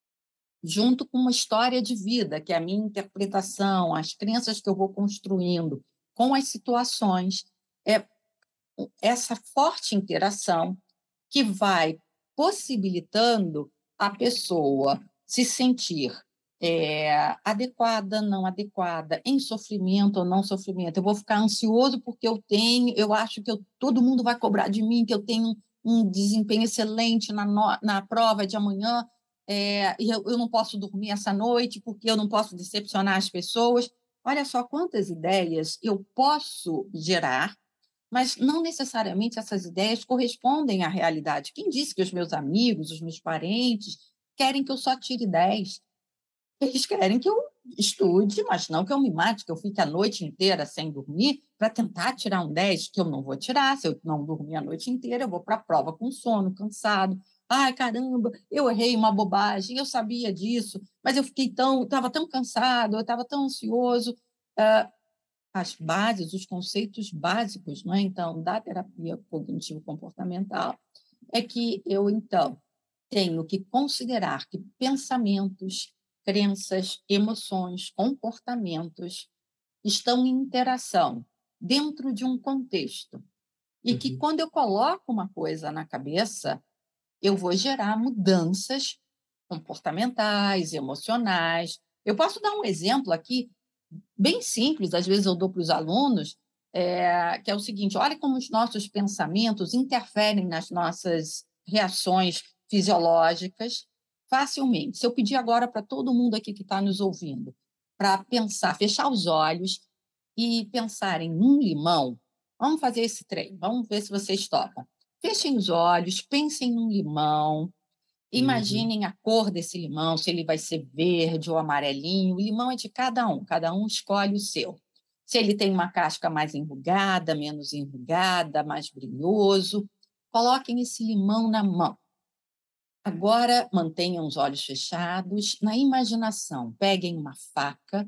junto com uma história de vida, que é a minha interpretação, as crenças que eu vou construindo com as situações, é essa forte interação que vai possibilitando a pessoa se sentir é, adequada, não adequada, em sofrimento ou não sofrimento. Eu vou ficar ansioso porque eu tenho, eu acho que eu, todo mundo vai cobrar de mim, que eu tenho um desempenho excelente na, no, na prova de amanhã, é, e eu, eu não posso dormir essa noite porque eu não posso decepcionar as pessoas. Olha só quantas ideias eu posso gerar, mas não necessariamente essas ideias correspondem à realidade. Quem disse que os meus amigos, os meus parentes, querem que eu só tire dez? Eles querem que eu estude, mas não que eu me mate, que eu fique a noite inteira sem dormir para tentar tirar um dez, que eu não vou tirar. Se eu não dormir a noite inteira, eu vou para a prova com sono, cansado. Ai, caramba, eu errei uma bobagem, eu sabia disso, mas eu fiquei tão, estava tão cansado, eu estava tão ansioso. Uh, as bases, os conceitos básicos, não é? Então, da terapia cognitivo-comportamental, é que eu, então, tenho que considerar que pensamentos, crenças, emoções, comportamentos estão em interação dentro de um contexto. E que, Uhum. quando eu coloco uma coisa na cabeça, eu vou gerar mudanças comportamentais, emocionais. Eu posso dar um exemplo aqui bem simples, às vezes eu dou para os alunos, é, que é o seguinte: olha como os nossos pensamentos interferem nas nossas reações fisiológicas facilmente. Se eu pedir agora para todo mundo aqui que está nos ouvindo para pensar, fechar os olhos e pensarem num limão, vamos fazer esse treino, vamos ver se vocês topam. Fechem os olhos, pensem num limão Uhum. Imaginem a cor desse limão, se ele vai ser verde ou amarelinho. O limão é de cada um, cada um escolhe o seu. Se ele tem uma casca mais enrugada, menos enrugada, mais brilhoso, coloquem esse limão na mão. Agora, mantenham os olhos fechados. Na imaginação, peguem uma faca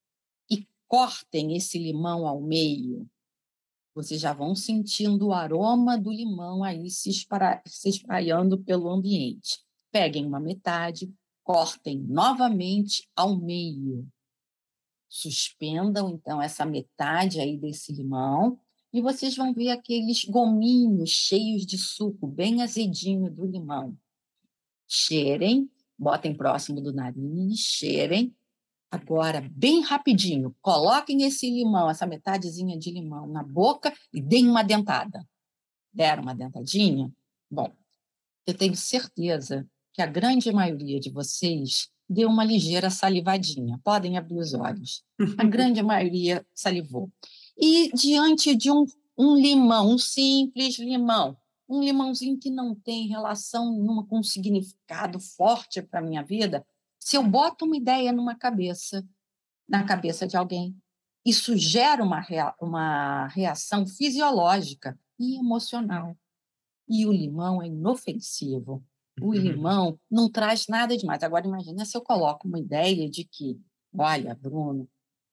e cortem esse limão ao meio. Vocês já vão sentindo o aroma do limão aí se, espara- se espraiando pelo ambiente. Peguem uma metade, cortem novamente ao meio. Suspendam, então, essa metade aí desse limão e vocês vão ver aqueles gominhos cheios de suco, bem azedinho do limão. Cheirem, botem próximo do nariz, cheirem. Agora, bem rapidinho, coloquem esse limão, essa metadezinha de limão na boca e deem uma dentada. Deram uma dentadinha? Bom, eu tenho certeza que a grande maioria de vocês deu uma ligeira salivadinha. Podem abrir os olhos. A grande maioria salivou. E diante de um, um limão, um simples limão, um limãozinho que não tem relação nenhuma com um significado forte para a minha vida, se eu boto uma ideia numa cabeça, na cabeça de alguém, isso gera uma, rea uma reação fisiológica e emocional. E o limão é inofensivo. O limão não traz nada demais. Agora, imagina se eu coloco uma ideia de que, olha, Bruno,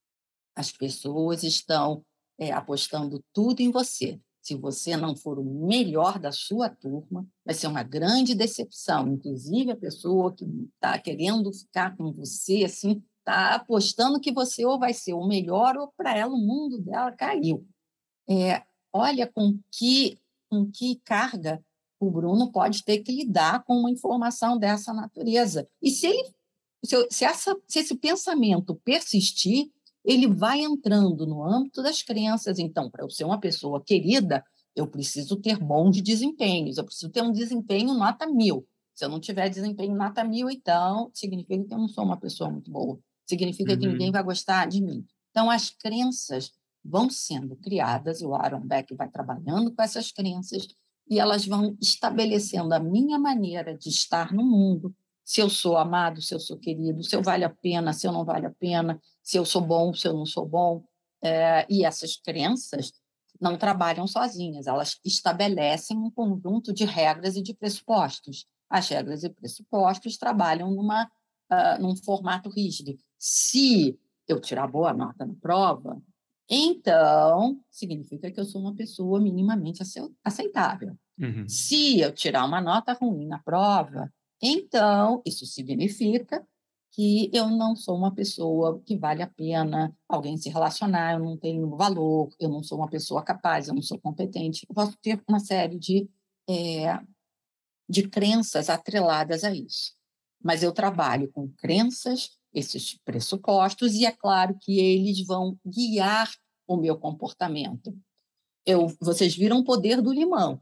as pessoas estão é, apostando tudo em você. Se você não for o melhor da sua turma, vai ser uma grande decepção. Inclusive, a pessoa que está querendo ficar com você, assim, está apostando que você ou vai ser o melhor ou para ela o mundo dela caiu. É, olha com que, com que carga o Bruno pode ter que lidar com uma informação dessa natureza. E se, ele, se, se, essa, se esse pensamento persistir, ele vai entrando no âmbito das crenças. Então, para eu ser uma pessoa querida, eu preciso ter bons desempenhos, eu preciso ter um desempenho nota mil. Se eu não tiver desempenho nota mil, então significa que eu não sou uma pessoa muito boa. Significa que ninguém Uhum. vai gostar de mim. Então, as crenças vão sendo criadas, e o Aaron Beck vai trabalhando com essas crenças, e elas vão estabelecendo a minha maneira de estar no mundo, se eu sou amado, se eu sou querido, se eu vale a pena, se eu não vale a pena, se eu sou bom, se eu não sou bom. É, e essas crenças não trabalham sozinhas, elas estabelecem um conjunto de regras e de pressupostos. As regras e pressupostos trabalham numa, uh, num formato rígido. Se eu tirar boa nota na prova, então significa que eu sou uma pessoa minimamente aceitável. Uhum. Se eu tirar uma nota ruim na prova, então isso significa que eu não sou uma pessoa que vale a pena alguém se relacionar, eu não tenho valor, eu não sou uma pessoa capaz, eu não sou competente. Eu posso ter uma série de, é, de crenças atreladas a isso. Mas eu trabalho com crenças, esses pressupostos, e é claro que eles vão guiar o meu comportamento. Eu, vocês viram o poder do limão,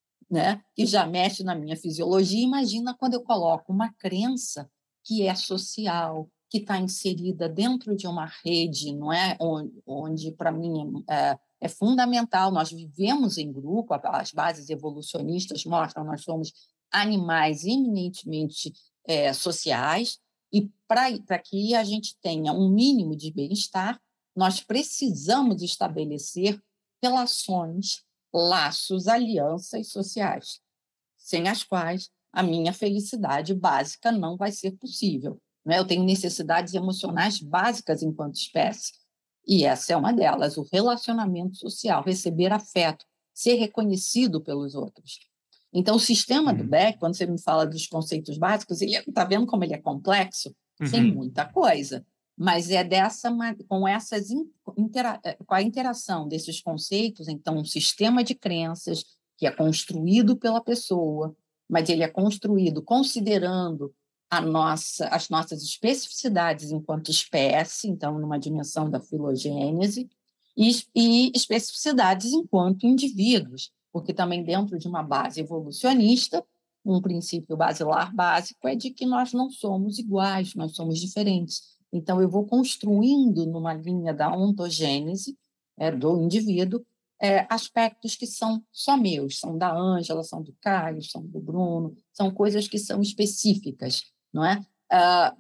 né? Que já mexe na minha fisiologia. Imagina quando eu coloco uma crença que é social, que está inserida dentro de uma rede, não é? Onde, onde para mim, é, é fundamental. Nós vivemos em grupo, as bases evolucionistas mostram que nós somos animais eminentemente é, sociais, e para que a gente tenha um mínimo de bem-estar, nós precisamos estabelecer relações, laços, alianças sociais, sem as quais a minha felicidade básica não vai ser possível. Eu tenho necessidades emocionais básicas enquanto espécie, e essa é uma delas, o relacionamento social, receber afeto, ser reconhecido pelos outros. Então, o sistema do Beck, quando você me fala dos conceitos básicos, ele está vendo como ele é complexo? Uhum. Tem muita coisa, mas é dessa, com, essas, intera, com a interação desses conceitos, então, um sistema de crenças que é construído pela pessoa, mas ele é construído considerando a nossa, as nossas especificidades enquanto espécie, então, numa dimensão da filogênese, e, e especificidades enquanto indivíduos, porque também dentro de uma base evolucionista, um princípio basilar básico é de que nós não somos iguais, nós somos diferentes. Então, eu vou construindo numa linha da ontogênese, é, do indivíduo, é, aspectos que são só meus, são da Ângela, são do Caio, são do Bruno, são coisas que são específicas, não é? Ah,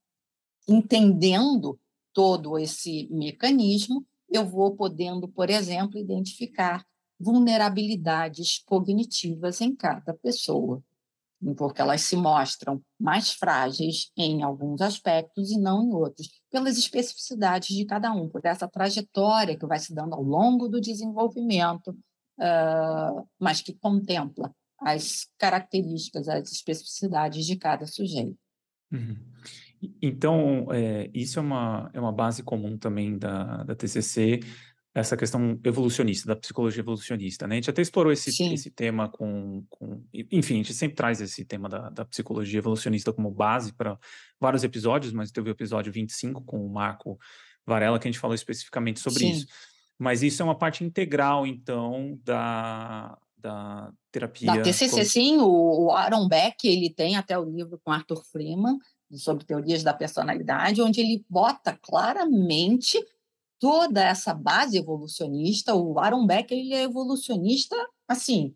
entendendo todo esse mecanismo, eu vou podendo, por exemplo, identificar vulnerabilidades cognitivas em cada pessoa, porque elas se mostram mais frágeis em alguns aspectos e não em outros, pelas especificidades de cada um, por essa trajetória que vai se dando ao longo do desenvolvimento, uh, mas que contempla as características, as especificidades de cada sujeito. Uhum. Então, é, isso é uma, é uma base comum também da, da T C C, essa questão evolucionista, da psicologia evolucionista, né? A gente até explorou esse, esse tema com, com... Enfim, a gente sempre traz esse tema da, da psicologia evolucionista como base para vários episódios, mas teve o episódio vinte e cinco com o Marco Varela, que a gente falou especificamente sobre Sim. isso. Mas isso é uma parte integral, então, da, da terapia... Da T C C, sim. O, o Aaron Beck, ele tem até o livro com Arthur Freeman, sobre teorias da personalidade, onde ele bota claramente toda essa base evolucionista. O Aaron Beck, ele é evolucionista, assim,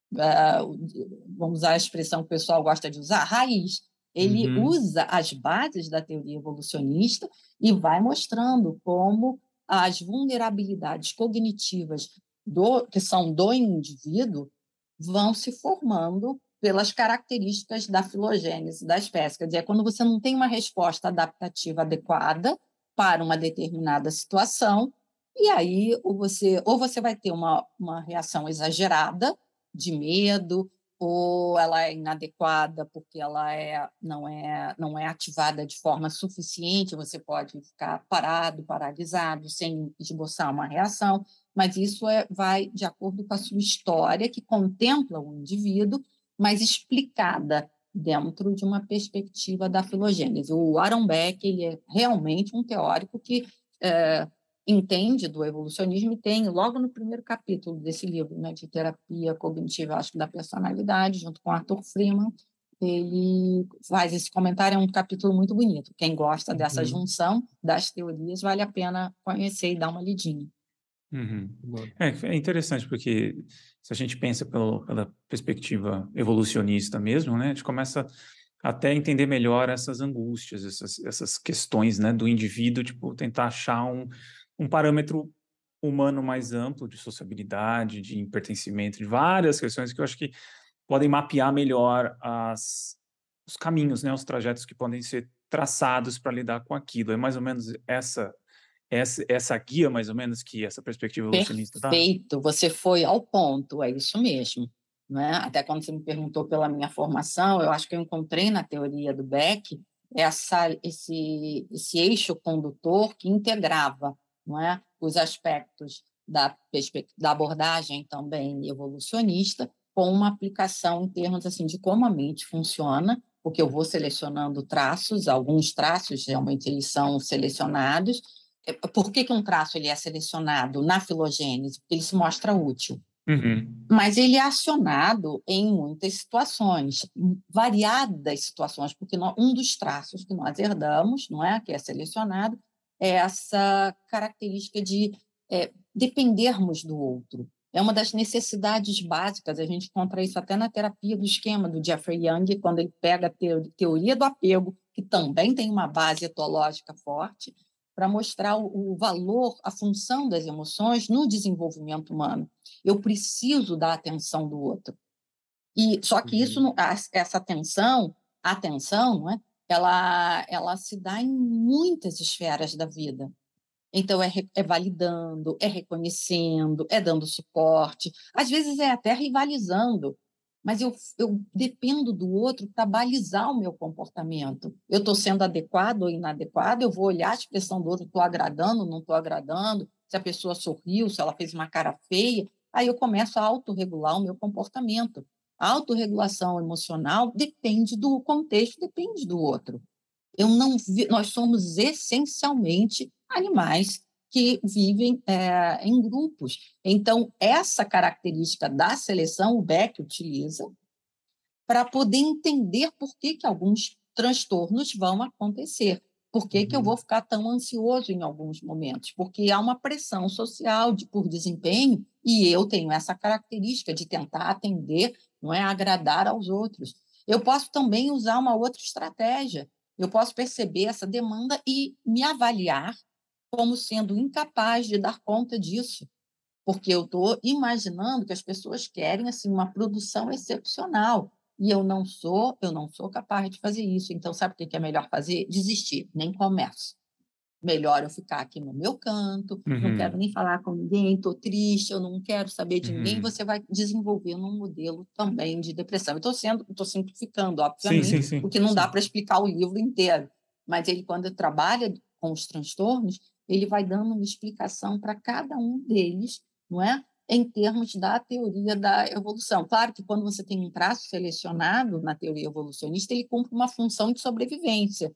uh, vamos usar a expressão que o pessoal gosta de usar, raiz. Ele Uhum. usa as bases da teoria evolucionista e vai mostrando como as vulnerabilidades cognitivas do, que são do indivíduo vão se formando pelas características da filogênese da espécie. Quer dizer, quando você não tem uma resposta adaptativa adequada para uma determinada situação, e aí ou você, ou você vai ter uma, uma reação exagerada de medo, ou ela é inadequada porque ela é, não, é, não é ativada de forma suficiente, você pode ficar parado, paralisado, sem esboçar uma reação, mas isso é, vai de acordo com a sua história, que contempla o indivíduo, mas explicada dentro de uma perspectiva da filogênese. O Aaron Beck, ele é realmente um teórico que é, entende do evolucionismo e tem, logo no primeiro capítulo desse livro, né, de terapia cognitiva, acho que da personalidade, junto com Arthur Freeman, ele faz esse comentário, é um capítulo muito bonito. Quem gosta Uhum. dessa junção das teorias, vale a pena conhecer e dar uma lidinha. Uhum. É, é interessante, porque se a gente pensa pelo, pela perspectiva evolucionista mesmo, né, a gente começa até a entender melhor essas angústias, essas, essas questões, né, do indivíduo, tipo, tentar achar um, um parâmetro humano mais amplo de sociabilidade, de pertencimento, de várias questões que eu acho que podem mapear melhor as, os caminhos, né, os trajetos que podem ser traçados para lidar com aquilo. É mais ou menos essa Essa, essa guia, mais ou menos, que essa perspectiva evolucionista dá? Perfeito, você foi ao ponto, é isso mesmo. Né? Até quando você me perguntou pela minha formação, eu acho que eu encontrei na teoria do Beck essa, esse, esse eixo condutor que integrava, não é, os aspectos da, da abordagem também evolucionista com uma aplicação em termos assim, de como a mente funciona, porque eu vou selecionando traços, alguns traços realmente eles são selecionados. Por que, que um traço ele é selecionado na filogênese? Porque ele se mostra útil. Uhum. Mas ele é acionado em muitas situações, variadas situações, porque nós, um dos traços que nós herdamos, não é, que é selecionado, é essa característica de é, dependermos do outro. É uma das necessidades básicas, a gente encontra isso até na terapia do esquema do Jeffrey Young, quando ele pega a teoria do apego, que também tem uma base etológica forte, para mostrar o valor, a função das emoções no desenvolvimento humano. Eu preciso da atenção do outro. E só que isso, essa atenção, a atenção, não é? Ela, ela se dá em muitas esferas da vida. Então, é, é validando, é reconhecendo, é dando suporte, às vezes é até rivalizando, mas eu, eu dependo do outro para balizar o meu comportamento. Eu estou sendo adequado ou inadequado, eu vou olhar a expressão do outro, estou agradando, não estou agradando, se a pessoa sorriu, se ela fez uma cara feia, aí eu começo a autorregular o meu comportamento. A autorregulação emocional depende do contexto, depende do outro. Eu não vi, nós somos essencialmente animais que vivem é, em grupos. Então, essa característica da seleção, o Beck utiliza para poder entender por que, que alguns transtornos vão acontecer. Por que, uhum. que eu vou ficar tão ansioso em alguns momentos? Porque há uma pressão social de, por desempenho E eu tenho essa característica de tentar atender, não é agradar aos outros. Eu posso também usar uma outra estratégia. Eu posso perceber essa demanda e me avaliar como sendo incapaz de dar conta disso, porque eu estou imaginando que as pessoas querem assim uma produção excepcional e eu não sou, eu não sou capaz de fazer isso. Então, sabe o que é melhor fazer? Desistir, nem começo. Melhor eu ficar aqui no meu canto, não quero Uhum. nem falar com ninguém, estou triste, eu não quero saber de ninguém. Uhum. Você vai desenvolvendo um modelo também de depressão. Estou sendo, estou simplificando, Sim, sim, obviamente, sim. porque não dá Sim. para explicar o livro inteiro. Mas ele, quando trabalha com os transtornos, ele vai dando uma explicação para cada um deles, não é? Em termos da teoria da evolução. Claro que quando você tem um traço selecionado na teoria evolucionista, ele cumpre uma função de sobrevivência.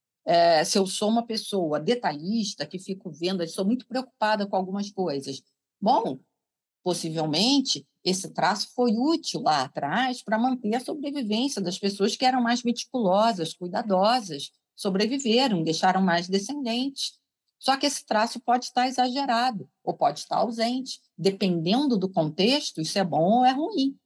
É, se eu sou uma pessoa detalhista, que fico vendo, eu sou muito preocupada com algumas coisas. Bom, possivelmente, esse traço foi útil lá atrás para manter a sobrevivência das pessoas que eram mais meticulosas, cuidadosas, sobreviveram, deixaram mais descendentes. Só que esse traço pode estar exagerado ou pode estar ausente. Dependendo do contexto, isso é bom ou é ruim.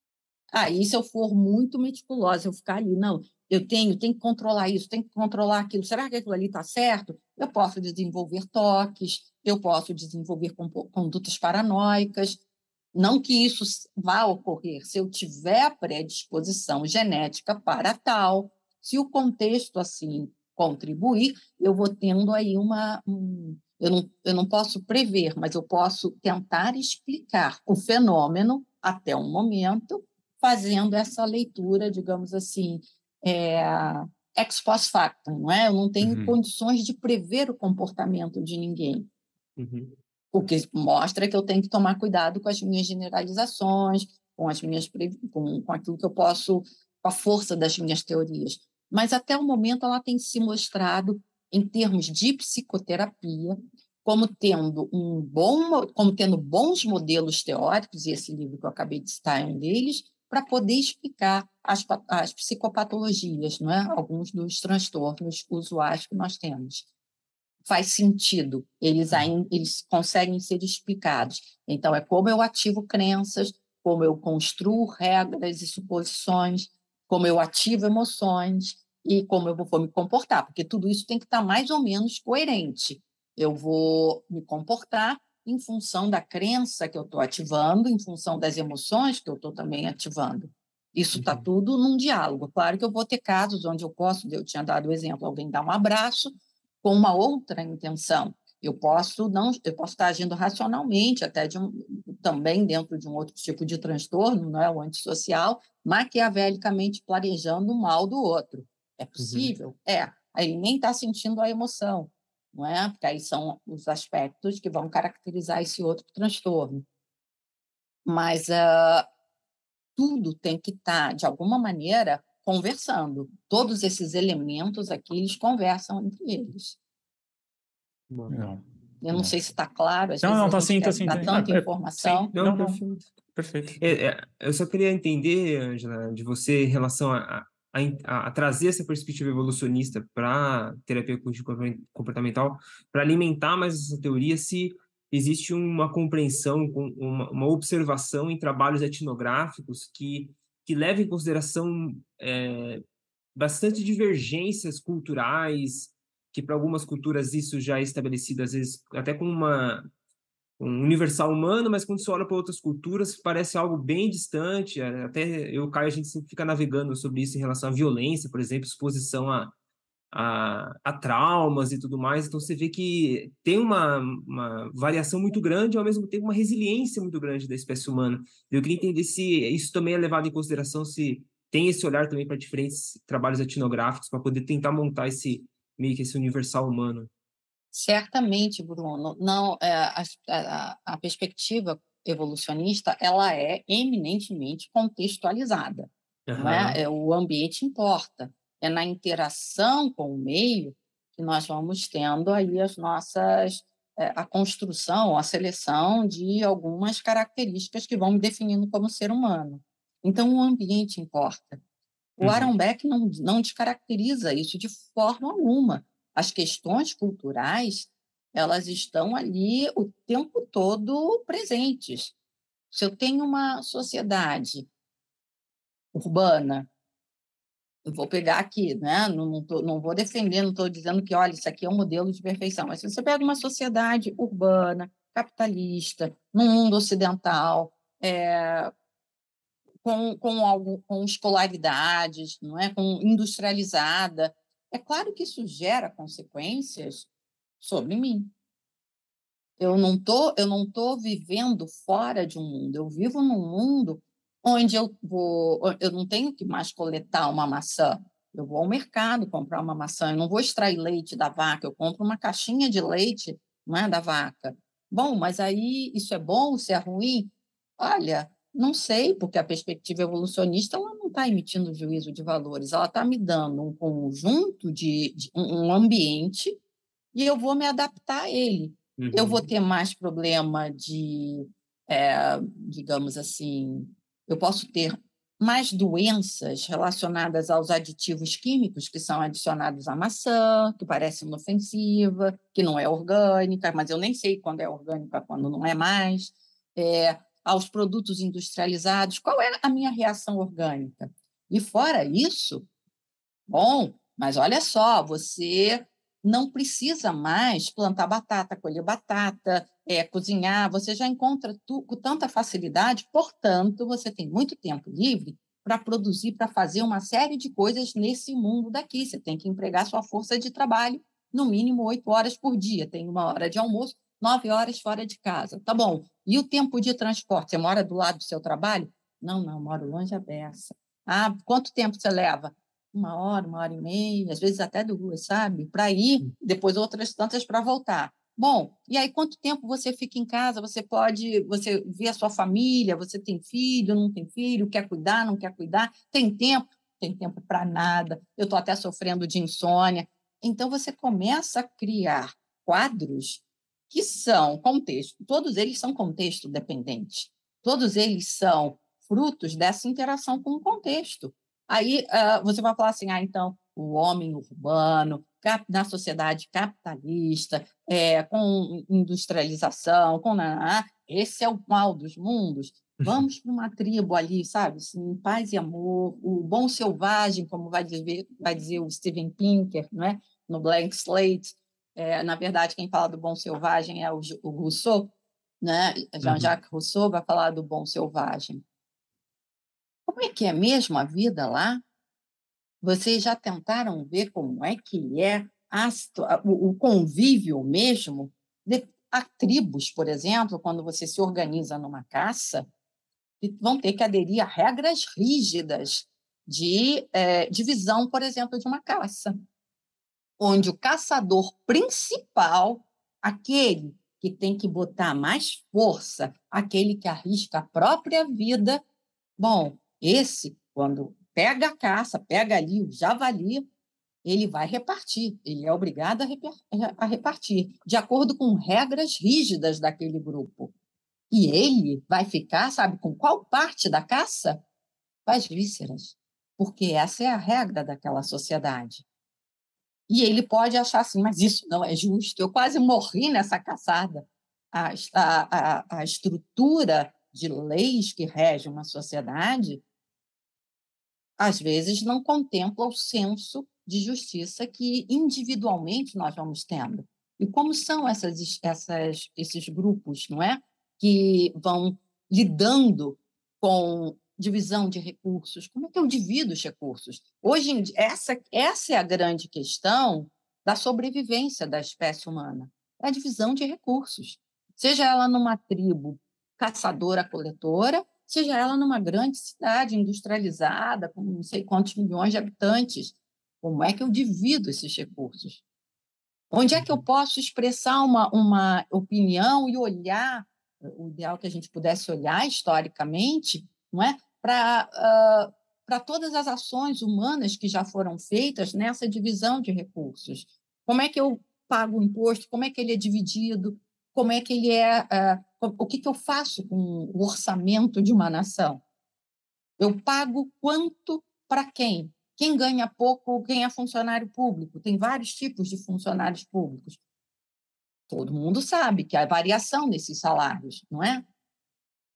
Aí, se eu for muito meticulosa, eu ficar ali, não, eu tenho, tenho que controlar isso, tenho que controlar aquilo, será que aquilo ali está certo? Eu posso desenvolver toques, eu posso desenvolver condutas paranoicas, não que isso vá ocorrer, se eu tiver predisposição genética para tal, se o contexto assim contribuir, eu vou tendo aí uma... Um, eu, não, eu não posso prever, mas eu posso tentar explicar o fenômeno até um momento, fazendo essa leitura, digamos assim, é, ex post factum, não é? Eu não tenho Uhum. condições de prever o comportamento de ninguém. Uhum. O que mostra que eu tenho que tomar cuidado com as minhas generalizações, com, as minhas, com, com aquilo que eu posso, com a força das minhas teorias. Mas, até o momento, ela tem se mostrado, em termos de psicoterapia, como tendo, um bom, como tendo bons modelos teóricos, e esse livro que eu acabei de citar é um deles, para poder explicar as, as psicopatologias, não é? Alguns dos transtornos usuais que nós temos. Faz sentido, eles, ainda, eles conseguem ser explicados. Então, é como eu ativo crenças, como eu construo regras e suposições, como eu ativo emoções e como eu vou me comportar, porque tudo isso tem que estar mais ou menos coerente. Eu vou me comportar em função da crença que eu estou ativando, em função das emoções que eu estou também ativando. Isso está Uhum. tudo num diálogo. Claro que eu vou ter casos onde eu posso, eu tinha dado o exemplo, alguém dá um abraço com uma outra intenção. Eu posso não, eu posso estar agindo racionalmente, até de um, também dentro de um outro tipo de transtorno, não é, o antissocial, maquiavelicamente planejando o mal do outro. É possível? Uhum. É. Aí ele nem está sentindo a emoção, não é? Porque aí são os aspectos que vão caracterizar esse outro transtorno. Mas uh, tudo tem que estar, de alguma maneira, conversando. Todos esses elementos aqui, eles conversam entre eles. Bom. Não. Eu não Não. sei se está claro, às Não, vezes não, a tá gente sim, tá quer sim. dar Tá... tanta Ah, é... informação. Sim, Não, não, não. perfeito. Perfeito. É, é, eu só queria entender, Ângela, de você em relação a, a, a, a trazer essa perspectiva evolucionista para terapia comportamental, para alimentar mais essa teoria, se existe uma compreensão, uma, uma observação em trabalhos etnográficos que, que levem em consideração é, bastante divergências culturais, que para algumas culturas isso já é estabelecido, às vezes, até com uma um universal humano, mas quando você olha para outras culturas, parece algo bem distante. Até eu, Caio, a gente sempre fica navegando sobre isso em relação à violência, por exemplo, exposição a, a, a traumas e tudo mais. Então, você vê que tem uma, uma variação muito grande e, ao mesmo tempo, uma resiliência muito grande da espécie humana. Eu queria entender se isso também é levado em consideração, se tem esse olhar também para diferentes trabalhos etnográficos, para poder tentar montar esse meio que esse universal humano. Certamente, Bruno. Não, é, a, a, a perspectiva evolucionista ela é eminentemente contextualizada. Uhum. Não é? É, o ambiente importa. É na interação com o meio que nós vamos tendo aí as nossas é, a construção, a seleção de algumas características que vão me definindo como ser humano. Então, o ambiente importa. O Uhum. Aaron Beck não, não descaracteriza isso de forma alguma. As questões culturais, elas estão ali o tempo todo presentes. Se eu tenho uma sociedade urbana, eu vou pegar aqui, né? não, não, tô, não vou defender, não estou dizendo que, olha, isso aqui é um modelo de perfeição, mas se você pega uma sociedade urbana, capitalista, no mundo ocidental, é, com, com, algo, com escolaridades, não é? Com industrializada, é claro que isso gera consequências sobre mim. Eu não tô, eu não tô vivendo fora de um mundo, eu vivo num mundo onde eu vou, eu não tenho que mais coletar uma maçã. Eu vou ao mercado comprar uma maçã, eu não vou extrair leite da vaca, eu compro uma caixinha de leite, não é, da vaca. Bom, mas aí isso é bom, isso é ruim? Olha, não sei, porque a perspectiva evolucionista ela não está emitindo juízo de valores, ela está me dando um conjunto de, de um ambiente e eu vou me adaptar a ele. Uhum. Eu vou ter mais problema de, é, digamos assim, eu posso ter mais doenças relacionadas aos aditivos químicos que são adicionados à maçã, que parecem inofensiva, que não é orgânica, mas eu nem sei quando é orgânica, quando não é mais, é, aos produtos industrializados. Qual é a minha reação orgânica? E fora isso, bom, mas olha só, você não precisa mais plantar batata, colher batata, é, cozinhar, você já encontra tu, com tanta facilidade, portanto, você tem muito tempo livre para produzir, para fazer uma série de coisas nesse mundo daqui. Você tem que empregar sua força de trabalho no mínimo oito horas por dia, tem uma hora de almoço, nove horas fora de casa. Tá bom. E o tempo de transporte? Você mora do lado do seu trabalho? Não, não, moro longe a beça. Ah, quanto tempo você leva? Uma hora, uma hora e meia, às vezes até duas, sabe? Para ir, depois outras tantas para voltar. Bom, e aí quanto tempo você fica em casa? Você pode, você vê a sua família, você tem filho, não tem filho, quer cuidar, não quer cuidar, tem tempo? Tem tempo para nada. Eu estou até sofrendo de insônia. Então você começa a criar quadros que são contexto, todos eles são contexto dependentes. Todos eles são frutos dessa interação com o contexto. Aí uh, você vai falar assim, ah, então, o homem urbano, cap, na sociedade capitalista, é, com industrialização, com ah, esse é o mal dos mundos. Vamos para uma tribo ali, sabe? Assim, paz e amor, o bom selvagem, como vai dizer, vai dizer o Steven Pinker, não é? No Blank Slate. É, na verdade, quem fala do bom selvagem é o, o Rousseau, né? Jean-Jacques uhum. Rousseau vai falar do bom selvagem. Como é que é mesmo a vida lá? Vocês já tentaram ver como é que é a, o convívio mesmo? De, há tribos, por exemplo, quando você se organiza numa caça, vão ter que aderir a regras rígidas de é, divisão, por exemplo, de uma caça, onde o caçador principal, aquele que tem que botar mais força, aquele que arrisca a própria vida, bom, esse, quando pega a caça, pega ali o javali, ele vai repartir, ele é obrigado a repartir, de acordo com regras rígidas daquele grupo. E ele vai ficar, sabe, com qual parte da caça? Com as vísceras, porque essa é a regra daquela sociedade. E ele pode achar assim, mas isso não é justo, eu quase morri nessa caçada. A, a, a, a estrutura de leis que regem uma sociedade, às vezes, não contempla o senso de justiça que individualmente nós vamos tendo. E como são essas, essas, esses grupos, não é? Que vão lidando com divisão de recursos? Como é que eu divido os recursos? Hoje em dia, essa, essa é a grande questão da sobrevivência da espécie humana, é a divisão de recursos. Seja ela numa tribo caçadora-coletora, seja ela numa grande cidade industrializada, com não sei quantos milhões de habitantes. Como é que eu divido esses recursos? Onde é que eu posso expressar uma, uma opinião e olhar, o ideal que a gente pudesse olhar historicamente, não é? Para uh, para todas as ações humanas que já foram feitas nessa divisão de recursos. Como é que eu pago o imposto? Como é que ele é dividido? Como é que ele é... Uh, o que, que eu faço com o orçamento de uma nação? Eu pago quanto para quem? Quem ganha pouco, quem é funcionário público? Tem vários tipos de funcionários públicos. Todo mundo sabe que há variação nesses salários, não é?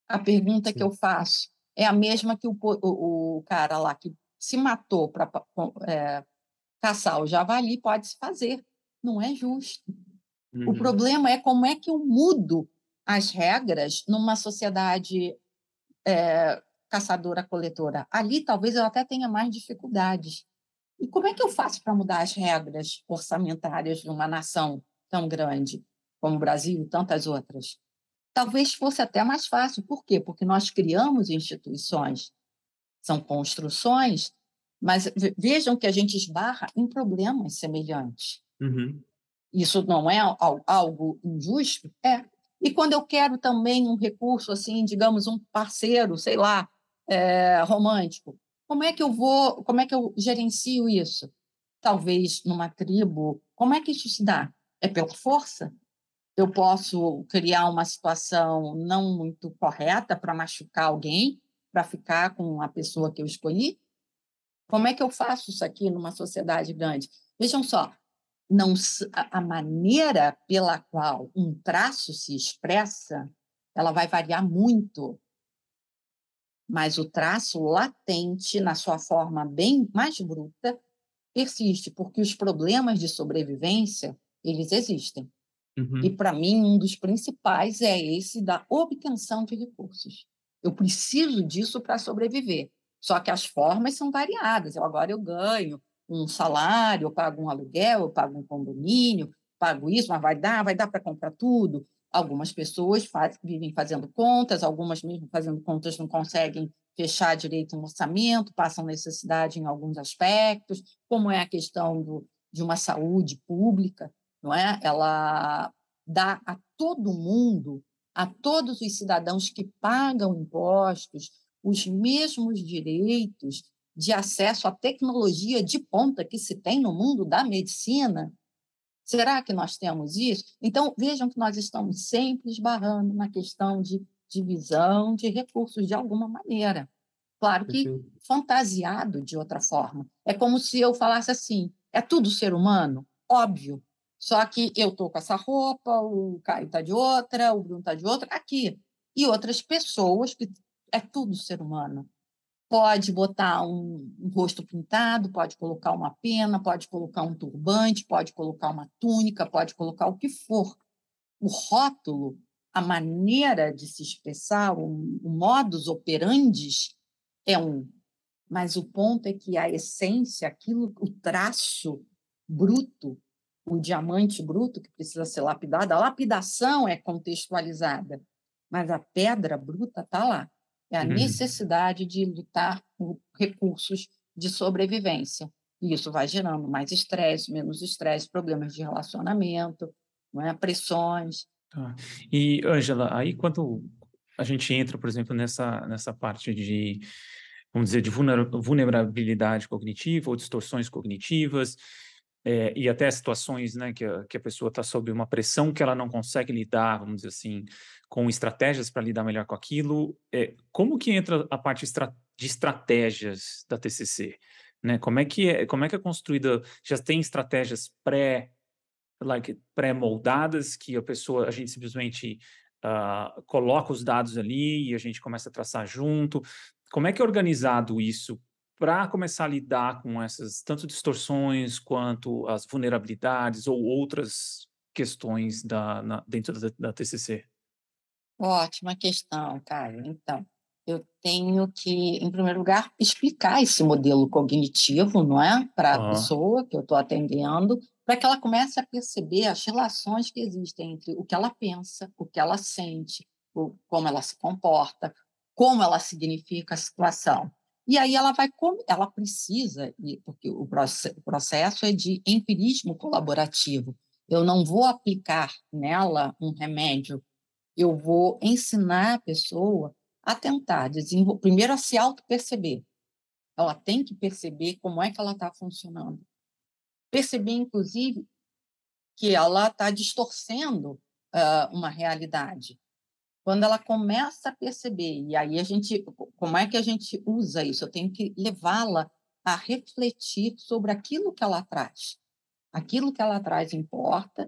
A pergunta Sim. que eu faço é a mesma que o, o, o cara lá que se matou para é, caçar o javali pode se fazer. Não é justo. Uhum. O problema é como é que eu mudo as regras numa sociedade é, caçadora-coletora. Ali talvez eu até tenha mais dificuldades. E como é que eu faço para mudar as regras orçamentárias de uma nação tão grande como o Brasil e tantas outras? Talvez fosse até mais fácil. Por quê? Porque nós criamos instituições, são construções, mas vejam que a gente esbarra em problemas semelhantes. Uhum. Isso não é algo injusto? É. E quando eu quero também um recurso, assim, digamos, um parceiro, sei lá, é, romântico, como é que eu vou, como é que eu gerencio isso? Talvez numa tribo, como é que isso se dá? É pela força? Eu posso criar uma situação não muito correta para machucar alguém, para ficar com a pessoa que eu escolhi? Como é que eu faço isso aqui numa sociedade grande? Vejam só, não, a maneira pela qual um traço se expressa, ela vai variar muito, mas o traço latente, na sua forma bem mais bruta, persiste, porque os problemas de sobrevivência, eles existem. Uhum. E, para mim, um dos principais é esse da obtenção de recursos. Eu preciso disso para sobreviver. Só que as formas são variadas. Eu, agora eu ganho um salário, eu pago um aluguel, eu pago um condomínio, pago isso, mas vai dar, vai dar para comprar tudo. Algumas pessoas faz, vivem fazendo contas, algumas mesmo fazendo contas não conseguem fechar direito um orçamento, passam necessidade em alguns aspectos, como é a questão do, de uma saúde pública, não é? Ela dá a todo mundo, a todos os cidadãos que pagam impostos, os mesmos direitos de acesso à tecnologia de ponta que se tem no mundo da medicina. Será que nós temos isso? Então, vejam que nós estamos sempre esbarrando na questão de divisão de recursos de alguma maneira. Claro que fantasiado de outra forma. É como se eu falasse assim, é tudo ser humano? Óbvio. Só que eu estou com essa roupa, o Caio está de outra, o Bruno está de outra, aqui. E outras pessoas, que é tudo ser humano. Pode botar um, um rosto pintado, pode colocar uma pena, pode colocar um turbante, pode colocar uma túnica, pode colocar o que for. O rótulo, a maneira de se expressar, o, o modus operandi é um. Mas o ponto é que a essência, aquilo, o traço bruto, o diamante bruto que precisa ser lapidado, a lapidação é contextualizada, mas a pedra bruta está lá. É a Uhum. necessidade de lutar por recursos de sobrevivência. E isso vai gerando mais estresse, menos estresse, problemas de relacionamento, não é? Pressões. Tá. E, Ângela, aí quando a gente entra, por exemplo, nessa, nessa parte de, vamos dizer, de vulnerabilidade cognitiva ou distorções cognitivas, é, e até situações, né, que a, que a pessoa está sob uma pressão que ela não consegue lidar, vamos dizer assim, com estratégias para lidar melhor com aquilo, é, como que entra a parte estra de estratégias da T C C? Né? Como é que é, como é que é construída? Já tem estratégias pré like, pré-moldadas, que a pessoa, a gente simplesmente uh, coloca os dados ali e a gente começa a traçar junto. Como é que é organizado isso para começar a lidar com essas tanto distorções quanto as vulnerabilidades ou outras questões da, na, dentro da, da T C C? Ótima questão, Caio. Então, eu tenho que, em primeiro lugar, explicar esse modelo cognitivo, não é, para a Uhum. pessoa que eu estou atendendo, para que ela comece a perceber as relações que existem entre o que ela pensa, o que ela sente, o, como ela se comporta, como ela significa a situação. E aí ela vai, ela precisa, porque o processo é de empirismo colaborativo. Eu não vou aplicar nela um remédio, eu vou ensinar a pessoa a tentar desenvolver, primeiro a se auto-perceber. Ela tem que perceber como é que ela está funcionando. Perceber, inclusive, que ela está distorcendo uh, uma realidade. Quando ela começa a perceber, e aí a gente, como é que a gente usa isso? Eu tenho que levá-la a refletir sobre aquilo que ela traz. Aquilo que ela traz importa,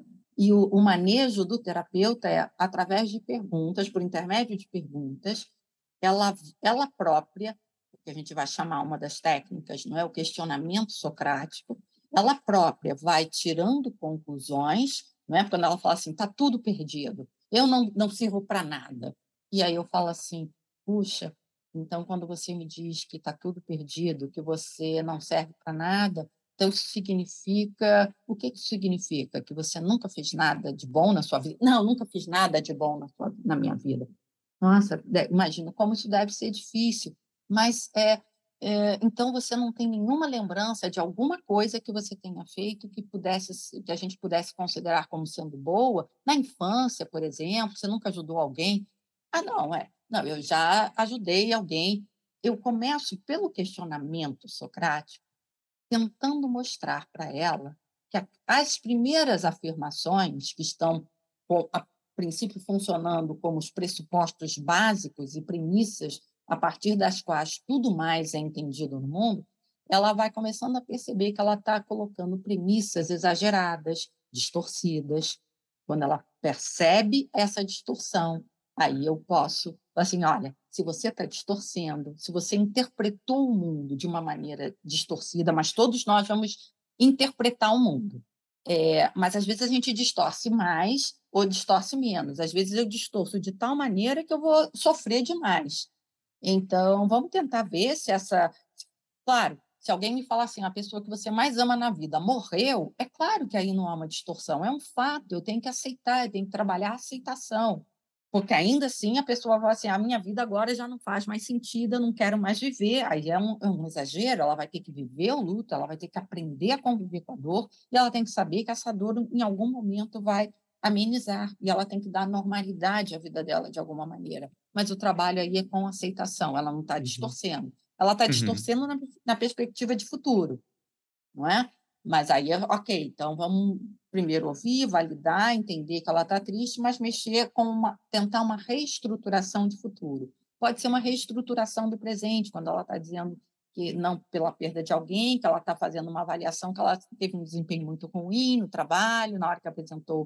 E o, o manejo do terapeuta é através de perguntas, por intermédio de perguntas, ela, ela própria, que a gente vai chamar uma das técnicas, não é o questionamento socrático, ela própria vai tirando conclusões, não é? Quando ela fala assim, está tudo perdido, eu não, não sirvo para nada. E aí eu falo assim, puxa, então quando você me diz que está tudo perdido, que você não serve para nada, então isso significa... O que isso significa? Que você nunca fez nada de bom na sua vida? Não, nunca fiz nada de bom na, sua, na minha vida. Nossa, imagina como isso deve ser difícil. Mas, é, é, então, você não tem nenhuma lembrança de alguma coisa que você tenha feito que, pudesse, que a gente pudesse considerar como sendo boa? Na infância, por exemplo, você nunca ajudou alguém? Ah, não, é. Não, eu já ajudei alguém. Eu começo pelo questionamento socrático, tentando mostrar para ela que as primeiras afirmações que estão, a princípio, funcionando como os pressupostos básicos e premissas a partir das quais tudo mais é entendido no mundo, ela vai começando a perceber que ela está colocando premissas exageradas, distorcidas. Quando ela percebe essa distorção, aí eu posso, assim, olha, se você está distorcendo, se você interpretou o mundo de uma maneira distorcida, mas todos nós vamos interpretar o mundo. É, mas, às vezes, a gente distorce mais ou distorce menos. Às vezes, eu distorço de tal maneira que eu vou sofrer demais. Então, vamos tentar ver se essa... Claro, se alguém me falar assim, a pessoa que você mais ama na vida morreu, é claro que aí não há uma distorção, é um fato, eu tenho que aceitar, eu tenho que trabalhar a aceitação. Porque ainda assim a pessoa vai assim, a minha vida agora já não faz mais sentido, eu não quero mais viver. Aí é um, é um exagero, ela vai ter que viver o luto, ela vai ter que aprender a conviver com a dor, e ela tem que saber que essa dor em algum momento vai amenizar, e ela tem que dar normalidade à vida dela de alguma maneira. Mas o trabalho aí é com aceitação, ela não está Uhum. distorcendo. Ela está Uhum. distorcendo na, na perspectiva de futuro, não é? Mas aí, ok, então vamos primeiro ouvir, validar, entender que ela está triste, mas mexer com uma, tentar uma reestruturação de futuro. Pode ser uma reestruturação do presente, quando ela está dizendo que não pela perda de alguém, que ela está fazendo uma avaliação, que ela teve um desempenho muito ruim no trabalho, na hora que apresentou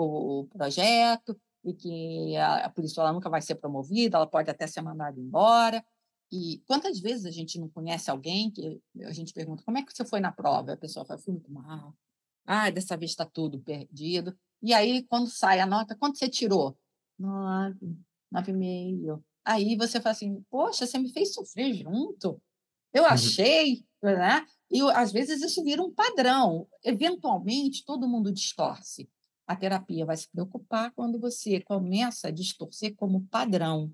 o projeto, e que a, por isso ela nunca vai ser promovida, ela pode até ser mandada embora. E quantas vezes a gente não conhece alguém que a gente pergunta como é que você foi na prova? A pessoa fala, fui muito mal. Ah, dessa vez está tudo perdido. E aí, quando sai a nota, quanto você tirou? Nove, nove e meio. Aí você fala assim, poxa, você me fez sofrer junto. Eu Uhum. achei, né? E às vezes isso vira um padrão. Eventualmente, todo mundo distorce. A terapia vai se preocupar quando você começa a distorcer como padrão.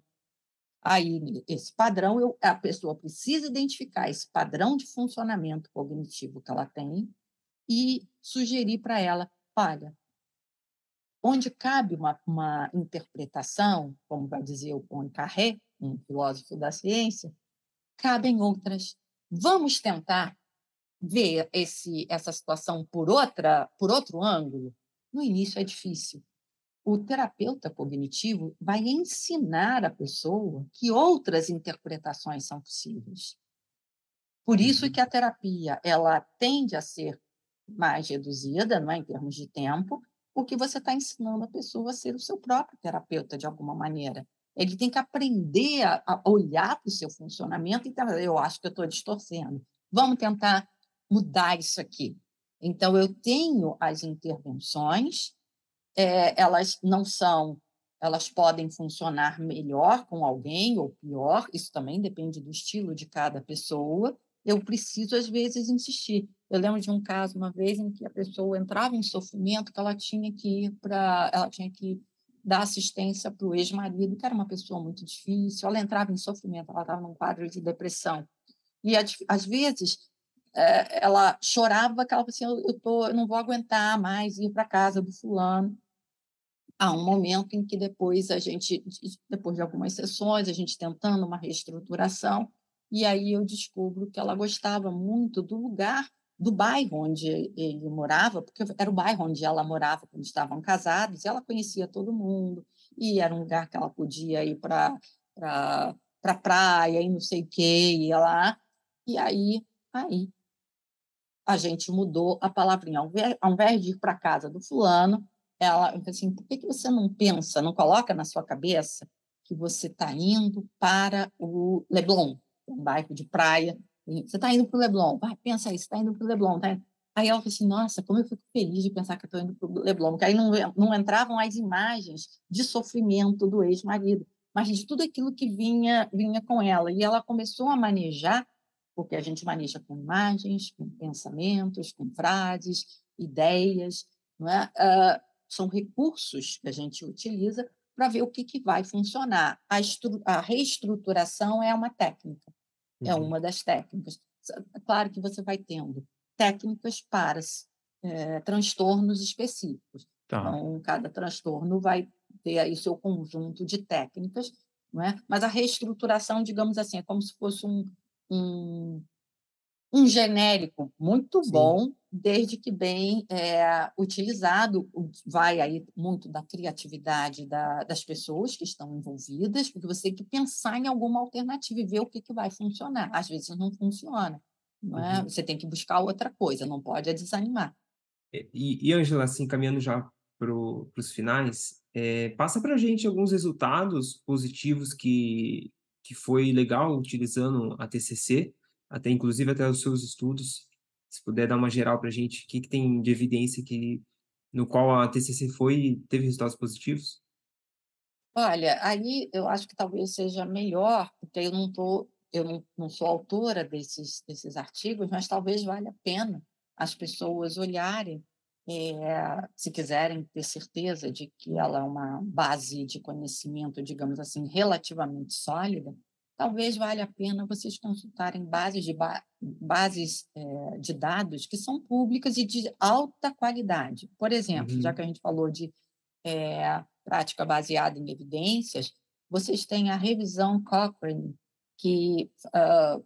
Aí, esse padrão, eu, a pessoa precisa identificar esse padrão de funcionamento cognitivo que ela tem e sugerir para ela, olha, onde cabe uma, uma interpretação, como vai dizer o Poincaré, um filósofo da ciência, cabem outras. Vamos tentar ver esse, essa situação por, outra, por outro ângulo? No início é difícil. O terapeuta cognitivo vai ensinar a pessoa que outras interpretações são possíveis. Por isso Uhum. que a terapia ela tende a ser mais reduzida, não é, em termos de tempo, porque você está ensinando a pessoa a ser o seu próprio terapeuta de alguma maneira. Ele tem que aprender a, a olhar para o seu funcionamento e dizer, eu acho que eu estou distorcendo. Vamos tentar mudar isso aqui. Então, eu tenho as intervenções, é, elas não são, elas podem funcionar melhor com alguém ou pior, isso também depende do estilo de cada pessoa. Eu preciso, às vezes, insistir. Eu lembro de um caso, uma vez, em que a pessoa entrava em sofrimento, que ela tinha que ir para, ela tinha que dar assistência para o ex-marido, que era uma pessoa muito difícil. Ela entrava em sofrimento, ela estava num quadro de depressão. E, às vezes, ela chorava, que ela falava assim, eu, tô, eu não vou aguentar mais ir para a casa do fulano. Há um momento em que depois a gente, depois de algumas sessões, a gente tentando uma reestruturação, e aí eu descubro que ela gostava muito do lugar, do bairro onde ele morava, porque era o bairro onde ela morava quando estavam casados, e ela conhecia todo mundo, e era um lugar que ela podia ir para para para praia e não sei o quê, ia lá. E aí, aí a gente mudou a palavrinha. Ao invés de ir para a casa do fulano, ela, eu falei assim, por que que você não pensa, não coloca na sua cabeça que você está indo para o Leblon, um bairro de praia, você está indo para o Leblon, vai, pensa aí, você está indo para o Leblon, tá? Aí ela falou assim, nossa, como eu fico feliz de pensar que eu estou indo para o Leblon, porque aí não, não entravam as imagens de sofrimento do ex-marido, mas de tudo aquilo que vinha, vinha com ela. E ela começou a manejar, porque a gente maneja com imagens, com pensamentos, com frases, ideias, não é? Uh, são recursos que a gente utiliza para ver o que, que vai funcionar. A, estru- a reestruturação é uma técnica, é Uhum. uma das técnicas. Claro que você vai tendo técnicas para é, transtornos específicos. Tá. Então, cada transtorno vai ter aí seu conjunto de técnicas, não é? Mas a reestruturação, digamos assim, é como se fosse um, um, um genérico muito Sim. bom, desde que bem é, utilizado, vai aí muito da criatividade da, das pessoas que estão envolvidas, porque você tem que pensar em alguma alternativa e ver o que, que vai funcionar. Às vezes não funciona, não é? Uhum. Você tem que buscar outra coisa, não pode desanimar. E, e Ângela, assim, caminhando já para os finais, é, passa para a gente alguns resultados positivos que, que foi legal utilizando a T C C, até inclusive até os seus estudos. Se puder dar uma geral para a gente, o que, que tem de evidência que, no qual a T C C foi e teve resultados positivos? Olha, aí eu acho que talvez seja melhor, porque eu não tô, eu não, não sou autora desses, desses artigos, mas talvez valha a pena as pessoas olharem, eh, se quiserem ter certeza de que ela é uma base de conhecimento, digamos assim, relativamente sólida, talvez valha a pena vocês consultarem bases de, ba- bases, eh, de dados que são públicas e de alta qualidade. Por exemplo, já que Uhum. a gente falou de é, prática baseada em evidências, vocês têm a revisão Cochrane, que, uh,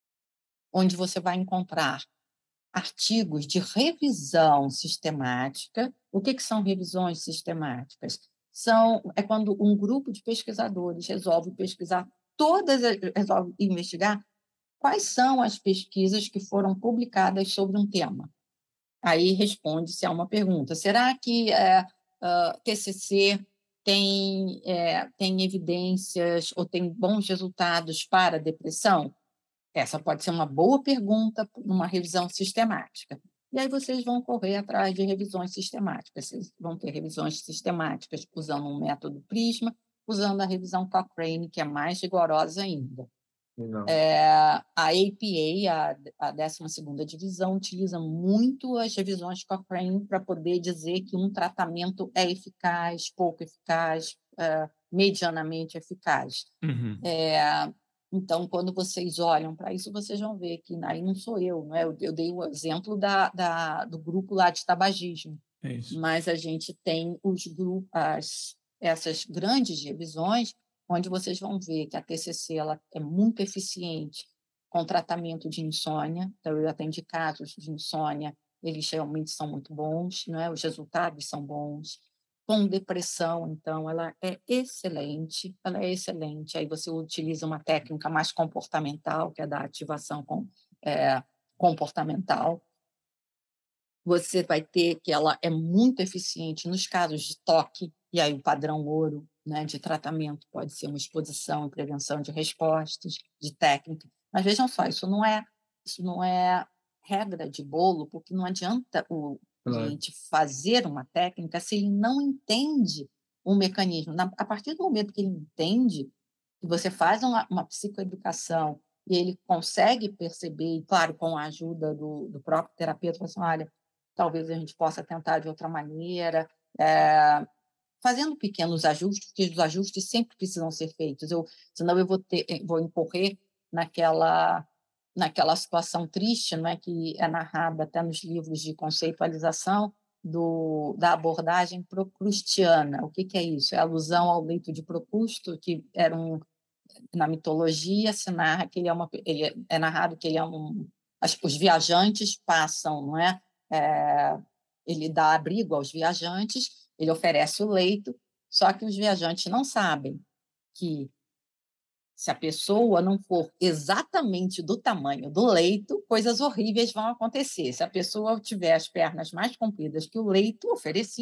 onde você vai encontrar artigos de revisão sistemática. O que, que são revisões sistemáticas? São, é quando um grupo de pesquisadores resolve pesquisar todas, resolve investigar quais são as pesquisas que foram publicadas sobre um tema. Aí responde-se a uma pergunta: será que é, uh, T C C tem, é, tem evidências ou tem bons resultados para a depressão? Essa pode ser uma boa pergunta numa revisão sistemática. E aí vocês vão correr atrás de revisões sistemáticas. Vocês vão ter revisões sistemáticas usando um método Prisma, usando a revisão Cochrane, que é mais rigorosa ainda. Legal. É, a APA, a, a décima segunda divisão, utiliza muito as revisões Cochrane para poder dizer que um tratamento é eficaz, pouco eficaz, é, medianamente eficaz. Uhum. É, então, quando vocês olham para isso, vocês vão ver que aí não sou eu, não é? eu, eu dei o exemplo da, da, do grupo lá de tabagismo, É isso. mas a gente tem os grupos, as, essas grandes revisões onde vocês vão ver que a T C C ela é muito eficiente com tratamento de insônia. Então, eu atendi casos de insônia, eles realmente são muito bons, não é? Os resultados são bons. Com depressão, então, ela é excelente, ela é excelente. Aí você utiliza uma técnica mais comportamental, que é da ativação com, é, comportamental. Você vai ter que ela é muito eficiente nos casos de toque, e aí o padrão ouro, né, de tratamento pode ser uma exposição e prevenção de respostas, de técnica. Mas vejam só, isso não é, isso não é regra de bolo, porque não adianta o Claro. cliente fazer uma técnica se ele não entende o mecanismo. Na, a partir do momento que ele entende, que você faz uma, uma psicoeducação e ele consegue perceber, e claro, com a ajuda do, do próprio terapeuta, fala assim, olha, talvez a gente possa tentar de outra maneira, é, fazendo pequenos ajustes, porque os ajustes sempre precisam ser feitos, eu, senão eu vou, ter, vou incorrer naquela, naquela situação triste, não é, que é narrada até nos livros de conceitualização do, da abordagem procrustiana. O que, que é isso? É alusão ao leito de Procusto, que era um, na mitologia se narra que ele é uma, ele é, é narrado que ele é um, as, os viajantes passam, não é? É, ele dá abrigo aos viajantes, ele oferece o leito, só que os viajantes não sabem que se a pessoa não for exatamente do tamanho do leito, coisas horríveis vão acontecer. Se a pessoa tiver as pernas mais compridas que o leito oferecido,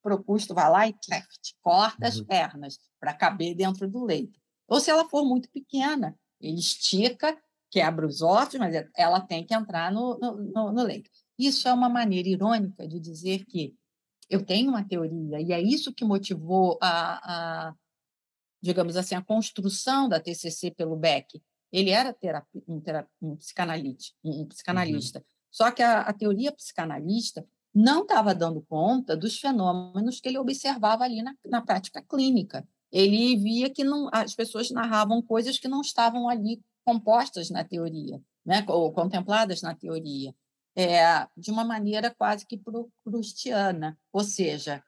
propus, tu vai lá e cleft, corta as Uhum. pernas para caber dentro do leito. Ou se ela for muito pequena, ele estica, quebra os ossos, mas ela tem que entrar no, no, no leito. Isso é uma maneira irônica de dizer que eu tenho uma teoria, e é isso que motivou a, a digamos assim, a construção da T C C pelo Beck. Ele era terapia, um, terapia, um, psicanalista, um psicanalista. Uhum. Só que a, a teoria psicanalista não estava dando conta dos fenômenos que ele observava ali na, na prática clínica. Ele via que não, as pessoas narravam coisas que não estavam ali compostas na teoria, né, ou contempladas na teoria, é, de uma maneira quase que proustiana, ou seja,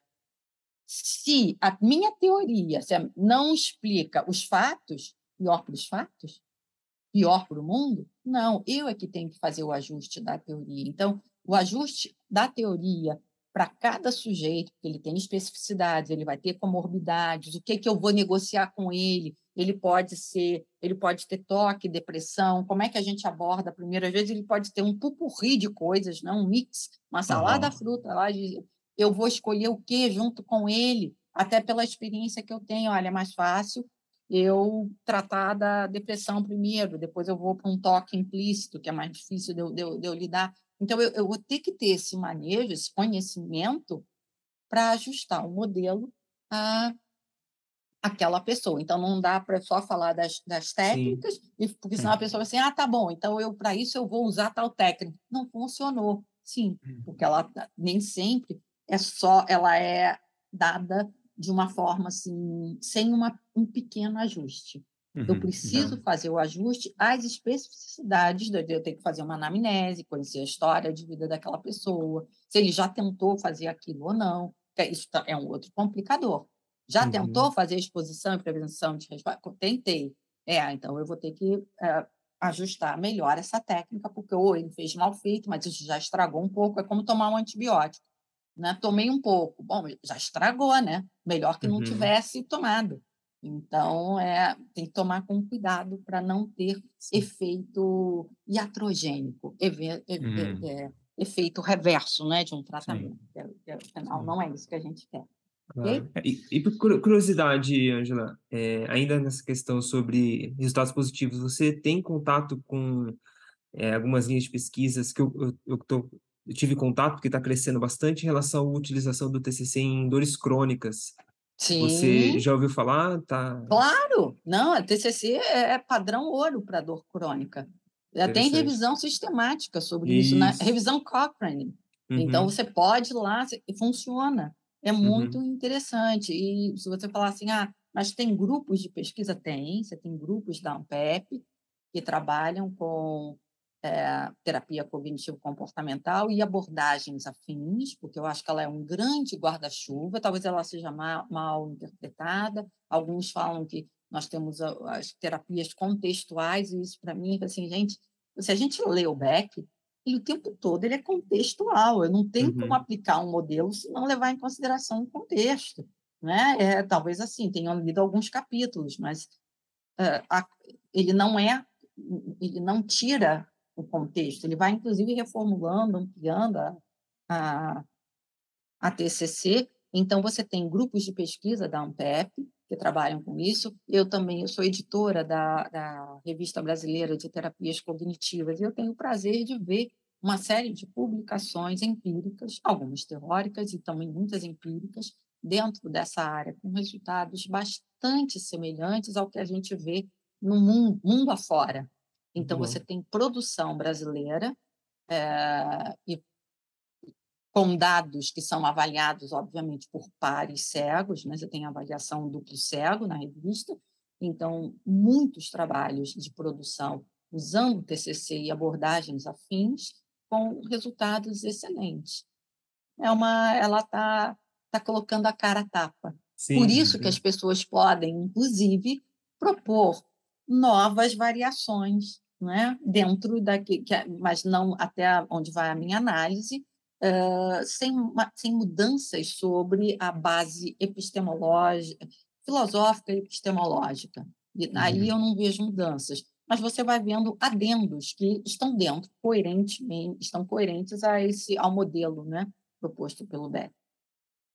se a minha teoria se não explica os fatos, pior para os fatos, pior para o mundo, não, eu é que tenho que fazer o ajuste da teoria. Então, o ajuste da teoria para cada sujeito, porque ele tem especificidades, ele vai ter comorbidades, o que, que eu vou negociar com ele, ele pode ser, ele pode ter toque, depressão, como é que a gente aborda a primeira vez, ele pode ter um pupurri de coisas, não? Um mix, uma salada Uhum. fruta lá de eu vou escolher o que junto com ele, até pela experiência que eu tenho. Olha, é mais fácil eu tratar da depressão primeiro, depois eu vou para um toque implícito, que é mais difícil de eu, de eu, de eu lidar. Então, eu, eu vou ter que ter esse manejo, esse conhecimento para ajustar o modelo a aquela pessoa. Então, não dá para só falar das, das técnicas, e, porque senão a pessoa vai assim, ah, tá bom, então eu para isso eu vou usar tal técnica. Não funcionou. Sim, porque ela nem sempre é só, ela é dada de uma forma assim, sem uma, um pequeno ajuste. Uhum. Eu preciso Então, fazer o ajuste às especificidades, de eu ter que fazer uma anamnese, conhecer a história de vida daquela pessoa, se ele já tentou fazer aquilo ou não. Isso é um outro complicador. Já Uhum. tentou fazer exposição e prevenção de resposta? Tentei. É, então eu vou ter que é, ajustar melhor essa técnica, porque ou ele fez mal feito, mas isso já estragou um pouco. É como tomar um antibiótico. Né? Tomei um pouco. Bom, já estragou, né? Melhor que não Uhum. tivesse tomado. Então, é, tem que tomar com cuidado para não ter Sim. efeito iatrogênico, eve, Uhum. é, é, efeito reverso, né, de um Sim. tratamento. Que, que, afinal, Sim. não é isso que a gente quer. Claro. Ok? E, e por cur- curiosidade, Ângela, é, ainda nessa questão sobre resultados positivos, você tem contato com é, algumas linhas de pesquisas que eu, eu, eu, tô, eu tive contato, porque está crescendo bastante em relação à utilização do T C C em dores crônicas. Você Sim, já ouviu falar? Tá claro. Não, a T C C é é padrão ouro para dor crônica. Já tem interessante. revisão sistemática sobre isso, na Isso. revisão Cochrane. Então, Uhum, você pode ir lá, se- e funciona. É muito uhum, interessante. E se você falar assim, ah, mas tem grupos de pesquisa? Tem, você tem grupos da ANPEP que trabalham com é, terapia cognitivo-comportamental e abordagens afins, porque eu acho que ela é um grande guarda-chuva, talvez ela seja mal, mal interpretada. Alguns falam que nós temos as terapias contextuais, e isso, para mim, assim, gente, se a gente lê o Beck, ele o tempo todo ele é contextual, eu não tenho como uhum, aplicar um modelo se não levar em consideração o contexto. Né? É, talvez assim, tenham lido alguns capítulos, mas uh, a, ele não é, ele não tira o contexto, ele vai, inclusive, reformulando, ampliando a, a, a T C C. Então, você tem grupos de pesquisa da ANPEP que trabalham com isso. Eu também eu sou editora da, da Revista Brasileira de Terapias Cognitivas e eu tenho o prazer de ver uma série de publicações empíricas, algumas teóricas e também muitas empíricas, dentro dessa área, com resultados bastante semelhantes ao que a gente vê no mundo, mundo afora. muito Então, você bom. tem produção brasileira é, e com dados que são avaliados, obviamente, por pares cegos, né? Você tem avaliação duplo cego na revista, então, muitos trabalhos de produção usando o T C C e abordagens afins, com resultados excelentes. É uma, ela está tá colocando a cara a tapa. Por Sim, isso que as sim. pessoas podem, inclusive, propor novas variações, né? Dentro daqui, que, mas não até onde vai a minha análise, uh, sem, sem mudanças sobre a base epistemológica, filosófica e epistemológica. E aí Uhum. eu não vejo mudanças. Mas você vai vendo adendos que estão dentro, coerentemente, estão coerentes a esse, ao modelo, né? Proposto pelo Beck.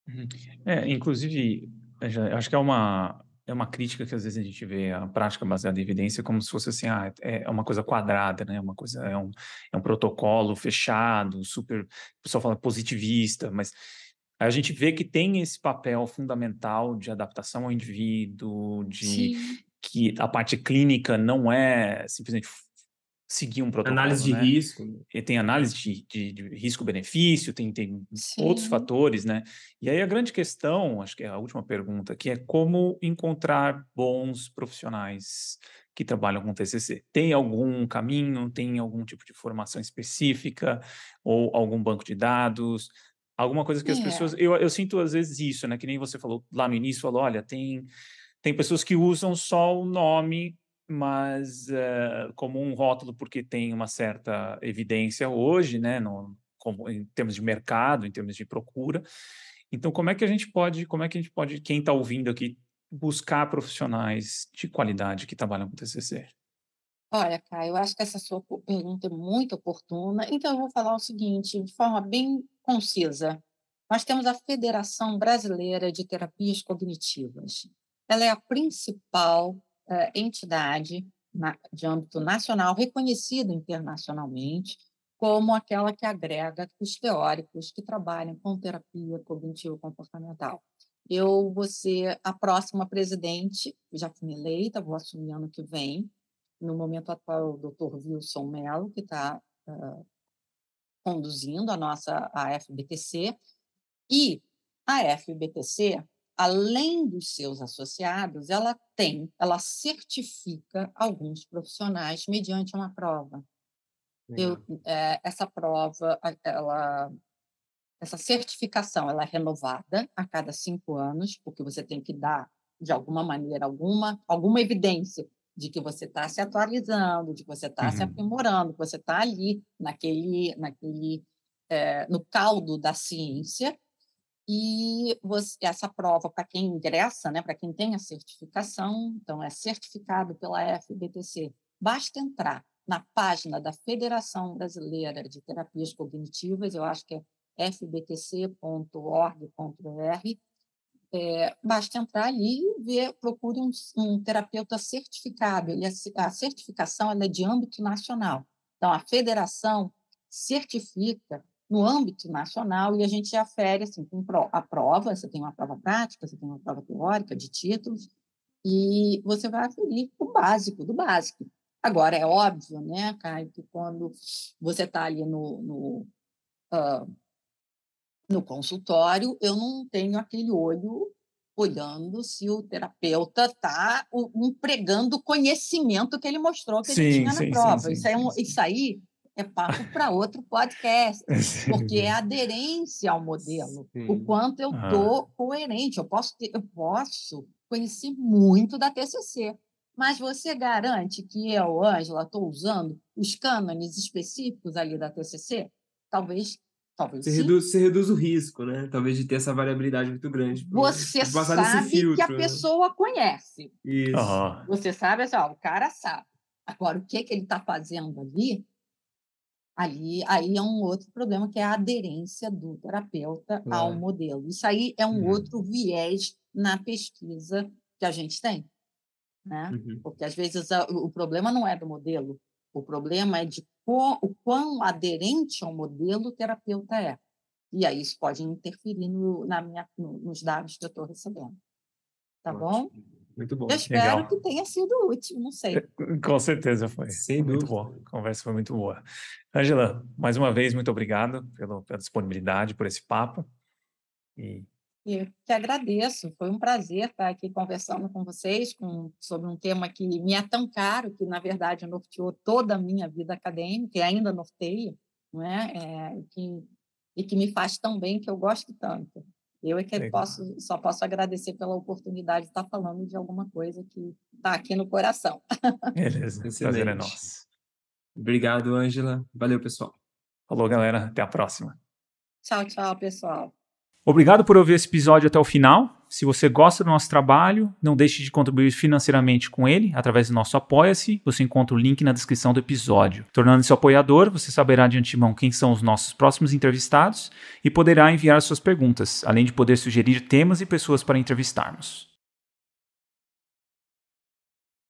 Uhum. É, inclusive, eu já- eu acho que é uma, é uma crítica que às vezes a gente vê a prática baseada em evidência como se fosse assim, ah, é é uma coisa quadrada, né? Uma coisa, é um, é um protocolo fechado, super, o pessoal fala positivista, mas a gente vê que tem esse papel fundamental de adaptação ao indivíduo, de Sim. que a parte clínica não é simplesmente f- seguir um Análise protocolo, de né? risco, né? E tem análise de, de- de risco-benefício, tem, tem outros Sim. fatores, né? E aí a grande questão, acho que é a última pergunta, que é como encontrar bons profissionais que trabalham com T C C. Tem algum caminho, tem algum tipo de formação específica ou algum banco de dados? Alguma coisa que as pessoas... É. Eu, eu sinto às vezes isso, né? Que nem você falou lá no início, falou, olha, tem, tem pessoas que usam só o nome, mas eh, como um rótulo porque tem uma certa evidência hoje, né, no, como, em termos de mercado, em termos de procura. Então, como é que a gente pode, como é que a gente pode, quem está ouvindo aqui, buscar profissionais de qualidade que trabalham com T C C? Olha, Caio, eu acho que essa sua po- pergunta é muito oportuna, então eu vou falar o seguinte, de forma bem concisa. Nós temos a Federação Brasileira de Terapias Cognitivas. Ela é a principal eh, entidade na- de âmbito nacional, reconhecida internacionalmente, como aquela que agrega os teóricos que trabalham com terapia cognitivo-comportamental. Eu vou ser a próxima presidente, já fui eleita, vou assumir ano que vem. No momento atual, é o doutor Wilson Mello, que está uh, conduzindo a nossa a F B T C, e a F B T C, além dos seus associados, ela tem, ela certifica alguns profissionais mediante uma prova. Eu, Legal. é, essa prova, ela, essa certificação, ela é renovada a cada cinco anos, porque você tem que dar, de alguma maneira, alguma, alguma evidência de que você está se atualizando, de que você está se Uhum. aprimorando, que você está ali naquele, naquele, é, no caldo da ciência. E você, essa prova, para quem ingressa, né, para quem tem a certificação, então é certificado pela F B T C, basta entrar na página da Federação Brasileira de Terapias Cognitivas, eu acho que é f b t c ponto org ponto b r, é, basta entrar ali e ver, procure um, um terapeuta certificado. Ele, a certificação ela é de âmbito nacional. Então, a federação certifica no âmbito nacional e a gente já afere assim, com a prova, você tem uma prova prática, você tem uma prova teórica de títulos, e você vai aferir o básico do básico. Agora, é óbvio, né, Caio, que quando você está ali no, no uh, no consultório, eu não tenho aquele olho olhando se o terapeuta está empregando o conhecimento que ele mostrou que ele Sim, tinha na sim, sim, prova. sim, Isso, é sim, um, sim. isso aí é papo para outro podcast, porque é aderência ao modelo, o Sim. quanto eu Ah, estou coerente. Eu posso, ter, eu posso conhecer muito da T C C, mas você garante que eu, Ângela, estou usando os cânones específicos ali da T C C? Talvez, talvez Você sim. reduz, você reduz o risco, né? Talvez de ter essa variabilidade muito grande por, Você por passar desse sabe que a filtro, né? pessoa conhece. Isso. ah, Você sabe assim, ó, o cara sabe. Agora, o que, que ele está fazendo ali, ali, aí é um outro problema, que é a aderência do terapeuta ao Claro. modelo. Isso aí é um uhum. outro viés na pesquisa que a gente tem, né? Uhum. Porque, às vezes, a, o problema não é do modelo, o problema é de co, o quão aderente ao modelo o terapeuta é. E aí isso pode interferir no, na minha, no, nos dados que eu estou recebendo. Tá bom? Ótimo. Muito Eu bom. espero que Legal. tenha sido útil, não sei. Com certeza foi. Sem Foi muito dúvida. boa. A conversa foi muito boa. Angela, mais uma vez, muito obrigado pelo, pela disponibilidade, por esse papo. E Eu que agradeço, foi um prazer estar aqui conversando com vocês com, sobre um tema que me é tão caro, que, na verdade, norteou toda a minha vida acadêmica e ainda norteia, não é? É, e, que, e que me faz tão bem, que eu gosto tanto. Eu é que legal. posso, só posso agradecer pela oportunidade de estar falando de alguma coisa que está aqui no coração. Beleza. Prazer é Excelente. nosso. Obrigado, Ângela. Valeu, pessoal. Falou, galera. Até a próxima. Tchau, tchau, pessoal. Obrigado por ouvir esse episódio até o final. Se você gosta do nosso trabalho, não deixe de contribuir financeiramente com ele através do nosso Apoia-se. Você encontra o link na descrição do episódio. Tornando-se apoiador, você saberá de antemão quem são os nossos próximos entrevistados e poderá enviar suas perguntas, além de poder sugerir temas e pessoas para entrevistarmos.